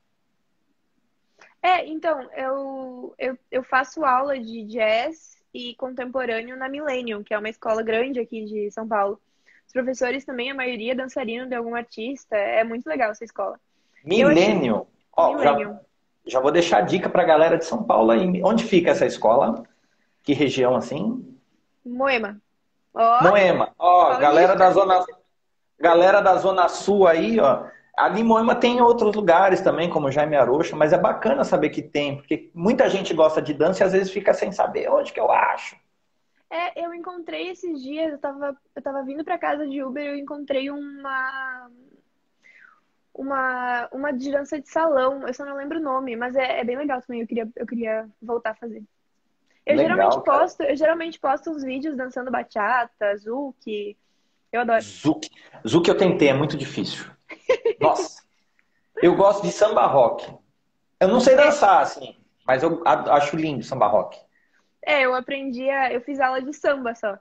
É, então, eu, eu, eu faço aula de jazz e contemporâneo na Millennium, que é uma escola grande aqui de São Paulo. Os professores também, a maioria dançarino de algum artista. É muito legal essa escola. Eu achei Millennium. Ó, já, Millennium. já vou deixar a dica pra galera de São Paulo aí. Onde fica essa escola? Que região assim? Moema. Ó, Moema. Ó, galera Paulista. da Zona, galera da Zona Sul aí, ó. Ali em Moema tem outros lugares também, como Jaime Arocha, mas é bacana saber que tem, porque muita gente gosta de dança e às vezes fica sem saber onde que eu acho. É, eu encontrei esses dias, eu tava, eu tava vindo pra casa de Uber, eu encontrei uma, uma, uma de dança de salão, eu só não lembro o nome, mas é, é bem legal também, eu queria, eu queria voltar a fazer. Eu geralmente Legal, cara. posto, eu geralmente posto uns vídeos dançando bachata, zouk, eu adoro. Zouk. Zouk eu tentei, é muito difícil. Nossa, eu gosto de samba rock. Eu não sei É, dançar, assim, mas eu a- acho lindo samba rock. é, eu aprendi a, eu fiz aula de samba só,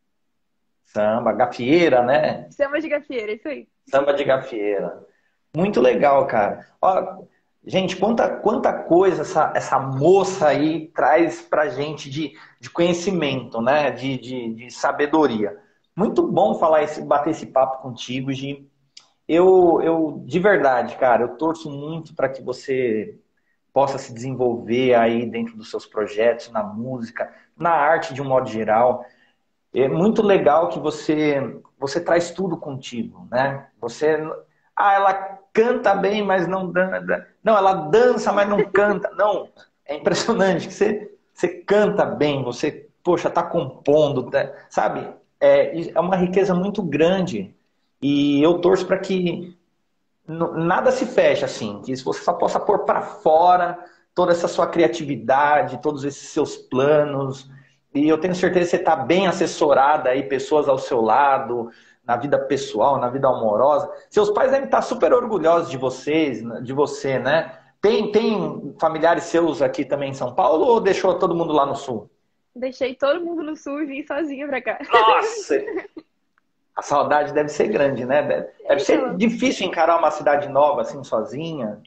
Samba, gafieira, né? samba de gafieira, isso aí. Samba de gafieira. Muito legal, cara. Ó, gente, quanta, quanta coisa essa, essa moça aí traz pra gente de, de conhecimento, né? De, de, de sabedoria. Muito bom falar esse, bater esse papo contigo, Gi. Eu, eu, de verdade, cara, eu torço muito para que você possa se desenvolver aí dentro dos seus projetos, na música, na arte de um modo geral. É muito legal que você você traz tudo contigo, né? Você, ah, ela canta bem, mas não dança. Não, ela dança, mas não canta. Não, é impressionante que você você canta bem, você, poxa, tá compondo, tá- sabe? É, é uma riqueza muito grande e eu torço para que n- nada se feche assim, que você só possa pôr para fora toda essa sua criatividade, todos esses seus planos. E eu tenho certeza que você está bem assessorada aí, pessoas ao seu lado, na vida pessoal, na vida amorosa. Seus pais devem estar super orgulhosos de vocês, de você, né? Tem, tem familiares seus aqui também em São Paulo ou deixou todo mundo lá no sul? Deixei todo mundo no sul e vim sozinha pra cá. Nossa! A saudade deve ser grande, né? Deve deve Eita, ser louco. difícil encarar uma cidade nova assim, sozinha.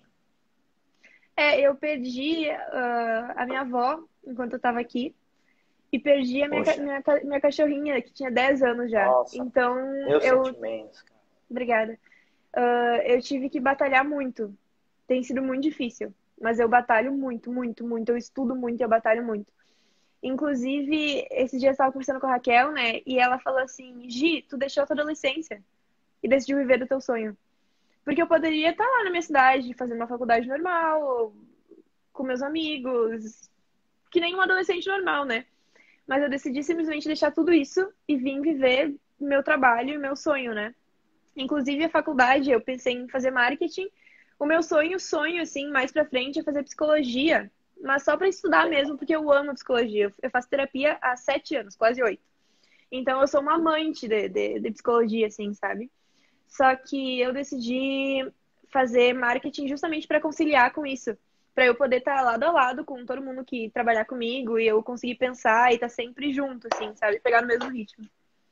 É, eu perdi ah, a minha avó enquanto eu tava aqui. E perdi a minha, ca- Poxa, minha, ca- minha cachorrinha, que tinha dez anos já. nossa, Então, meus eu. sentimentos. Obrigada. Ah, eu tive que batalhar muito. Tem sido muito difícil. Mas eu batalho muito, muito, muito. Eu estudo muito e eu batalho muito. Inclusive, esses dias eu estava conversando com a Raquel, né? E ela falou assim: Gi, tu deixou a tua adolescência e decidiu viver do teu sonho. Porque eu poderia estar lá na minha cidade, fazendo uma faculdade normal, com meus amigos, que nem um adolescente normal, né? Mas eu decidi simplesmente deixar tudo isso e vim viver meu trabalho e meu sonho, né? Inclusive a faculdade, eu pensei em fazer marketing. O meu sonho, sonho assim, mais pra frente é fazer psicologia, mas só pra estudar mesmo, porque eu amo psicologia. Eu faço terapia há sete anos, quase oito. Então eu sou uma amante de, de, de psicologia, assim, sabe? Só que eu decidi fazer marketing justamente para conciliar com isso. Para eu poder estar lado a lado com todo mundo que trabalhar comigo e eu conseguir pensar e estar sempre junto, assim, sabe? Pegar no mesmo ritmo.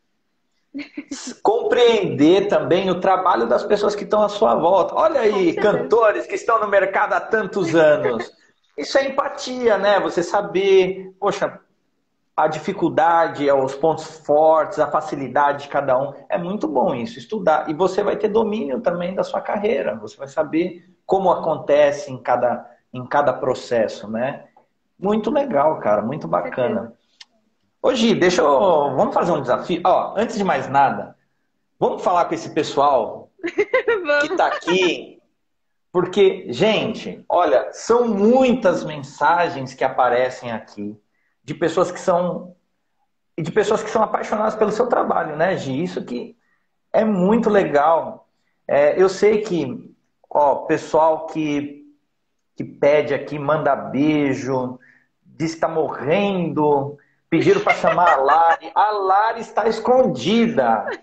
Compreender também o trabalho das pessoas que estão à sua volta. Olha Com aí, certeza. cantores que estão no mercado há tantos anos. Isso é empatia, né? Você saber, poxa, a dificuldade, os pontos fortes, a facilidade de cada um. É muito bom isso, estudar. E você vai ter domínio também da sua carreira. Você vai saber como acontece em cada, em cada processo, né? Muito legal, cara, muito Com certeza. bacana. Ô, Gi, deixa eu. Vamos fazer um desafio? Ó, antes de mais nada, vamos falar com esse pessoal que Vamos. está aqui. Porque, gente, olha, são muitas mensagens que aparecem aqui de pessoas que são e de pessoas que são apaixonadas pelo seu trabalho, né, Gi? Isso que é muito legal. É, eu sei que, ó, pessoal que, que pede aqui, manda beijo, diz que está morrendo, pediram para chamar a Lari. A Lari está escondida.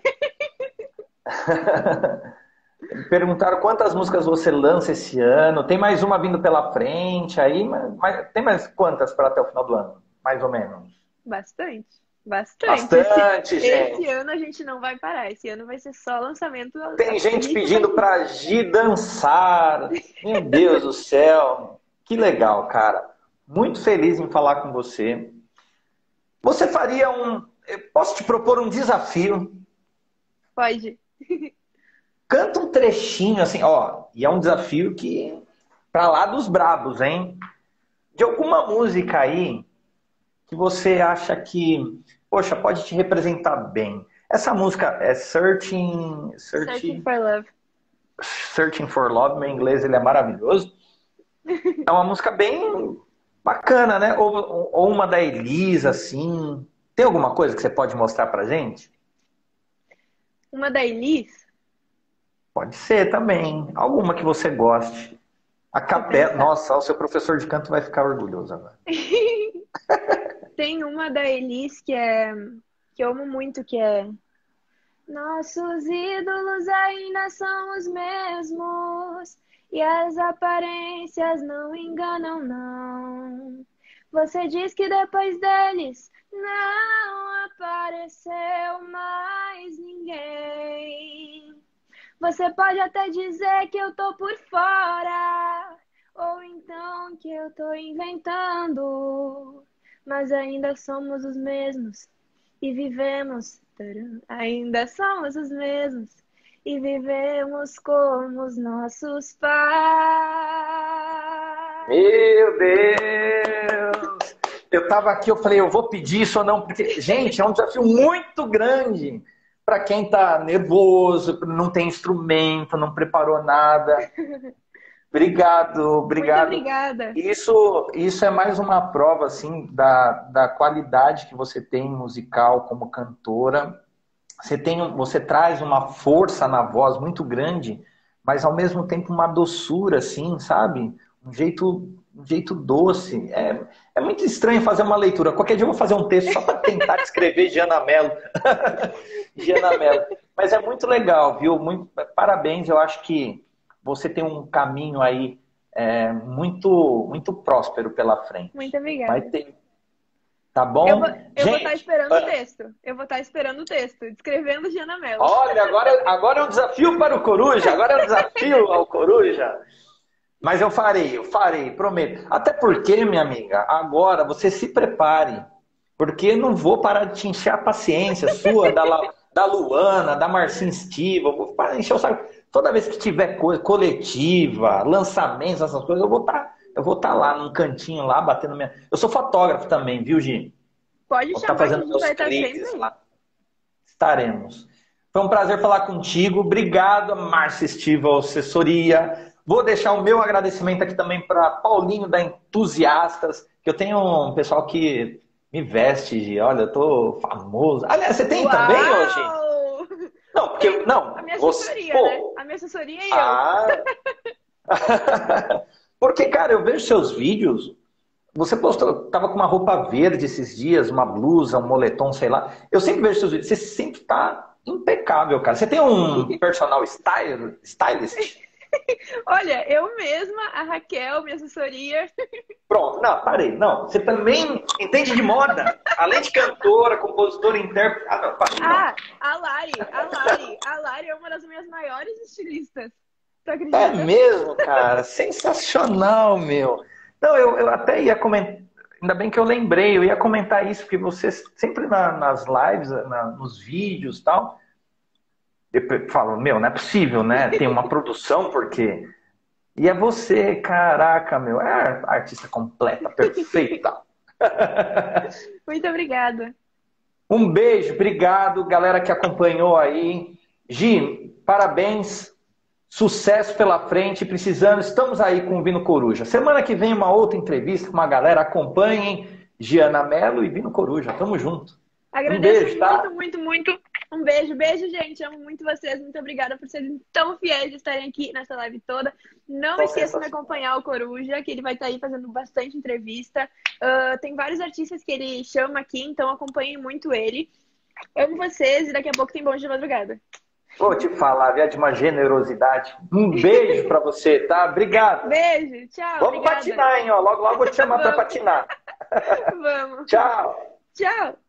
Perguntaram quantas músicas você lança esse ano. Tem mais uma vindo pela frente aí, mas, mas tem mais quantas para até o final do ano? Mais ou menos. Bastante. Bastante. Esse, Bastante, esse gente. ano a gente não vai parar. Esse ano vai ser só lançamento Tem gente início do ano pedindo que vem. pra Gi dançar. Meu Deus do céu. Que legal, cara. Muito feliz em falar com você. Você faria um. Eu posso te propor um desafio? Pode. Canta um trechinho, assim, ó. E é um desafio que... Pra lá dos brabos, hein? De alguma música aí que você acha que... Poxa, pode te representar bem. Essa música é Searching... Searching Searching, for Love. Searching for Love, meu inglês ele é maravilhoso. É uma música bem bacana, né? Ou, ou uma da Elisa, assim. Tem alguma coisa que você pode mostrar pra gente? Uma da Elis? Pode ser também. Alguma que você goste. A capela. Nossa, o seu professor de canto vai ficar orgulhoso agora. Tem uma da Elis que é que eu amo muito, que é nossos ídolos ainda são os mesmos e as aparências não enganam, não. Você diz que depois deles não apareceu mais ninguém. Você pode até dizer que eu tô por fora, ou então que eu tô inventando, mas ainda somos os mesmos e vivemos, taran, ainda somos os mesmos e vivemos como os nossos pais. Meu Deus! Eu tava aqui, eu falei, eu vou pedir isso ou não, porque, gente, é um desafio muito grande para quem tá nervoso, não tem instrumento, não preparou nada. Obrigado, obrigado. Muito obrigada. Isso, isso é mais uma prova, assim, da, da qualidade que você tem musical como cantora. Você tem, você traz uma força na voz muito grande, mas ao mesmo tempo uma doçura, assim, sabe? Um jeito, um jeito doce. É, é muito estranho fazer uma leitura. Qualquer dia eu vou fazer um texto só para tentar descrever Giana Mello. Giana Mello. Mas é muito legal, viu? Muito, parabéns, eu acho que você tem um caminho aí é, muito, muito próspero pela frente. Muito obrigada. Vai ter. Tá bom? Eu vou, eu Gente, vou estar esperando o texto. Eu vou estar esperando o texto, descrevendo Giana Mello. Olha, agora, agora é um desafio para o Coruja. Agora é um desafio ao Coruja. Mas eu farei, eu farei, prometo. Até porque, minha amiga, agora você se prepare. Porque eu não vou parar de te encher a paciência sua, da, La, da Luana, da Marcinha Estiva. Eu vou parar de encher o saco. Toda vez que tiver coisa coletiva, lançamentos, essas coisas, eu vou estar eu vou estar lá num cantinho, lá, batendo minha... Eu sou fotógrafo também, viu, Gi? Pode Vou chamar, estar fazendo que a gente meus vai estar clipes sempre lá. Estaremos. Foi um prazer falar contigo. Obrigado, Márcia Estiva, assessoria. Vou deixar o meu agradecimento aqui também para Paulinho da Entusiastas, que eu tenho um pessoal que me veste, Gi. Olha, eu tô famoso. Aliás, você tem Uau! também hoje? Não, porque não. A minha você, assessoria, pô, né? A minha assessoria e ah, eu. Porque, cara, eu vejo seus vídeos. Você postou, tava com uma roupa verde esses dias, uma blusa, um moletom, sei lá. Eu sempre vejo seus vídeos. Você sempre tá impecável, cara. Você tem um personal style, stylist? Olha, eu mesma, a Raquel, minha assessoria. Pronto, não, parei. Não, você também entende de moda. Além de cantora, compositora, intérprete. Ah, não, parei. Ah, a Lari, a Lari. A Lari é uma das minhas maiores estilistas. Tu acredita? É mesmo, cara? Sensacional, meu. Não, eu, eu até ia comentar. Ainda bem que eu lembrei, eu ia comentar isso, porque você sempre na, nas lives, na, nos vídeos e tal, eu falo, meu, não é possível, né? Tem uma produção, porque. E é você, caraca, meu. É artista completa, perfeita. Muito obrigada. Um beijo, obrigado, galera que acompanhou aí. Gi, parabéns. Sucesso pela frente, precisando, estamos aí com o Vino Coruja. Semana que vem uma outra entrevista com uma galera, acompanhem Giana Mello e Vino Coruja, tamo junto. Agradeço um beijo, muito, tá? muito, muito. Um beijo, beijo, gente. Amo muito vocês. Muito obrigada por serem tão fiéis de estarem aqui nessa live toda. Não Só esqueçam de sensacional. acompanhar o Coruja, que ele vai estar aí fazendo bastante entrevista. Uh, tem vários artistas que ele chama aqui, então acompanhem muito ele. Amo vocês e daqui a pouco tem Bom de Madrugada. Vou te falar, viu, de uma generosidade. Um beijo pra você, tá? Obrigado. Beijo, tchau. Vamos obrigada. patinar, hein? Ó. Logo, logo vou te chamar pra patinar. Vamos. Tchau. Tchau.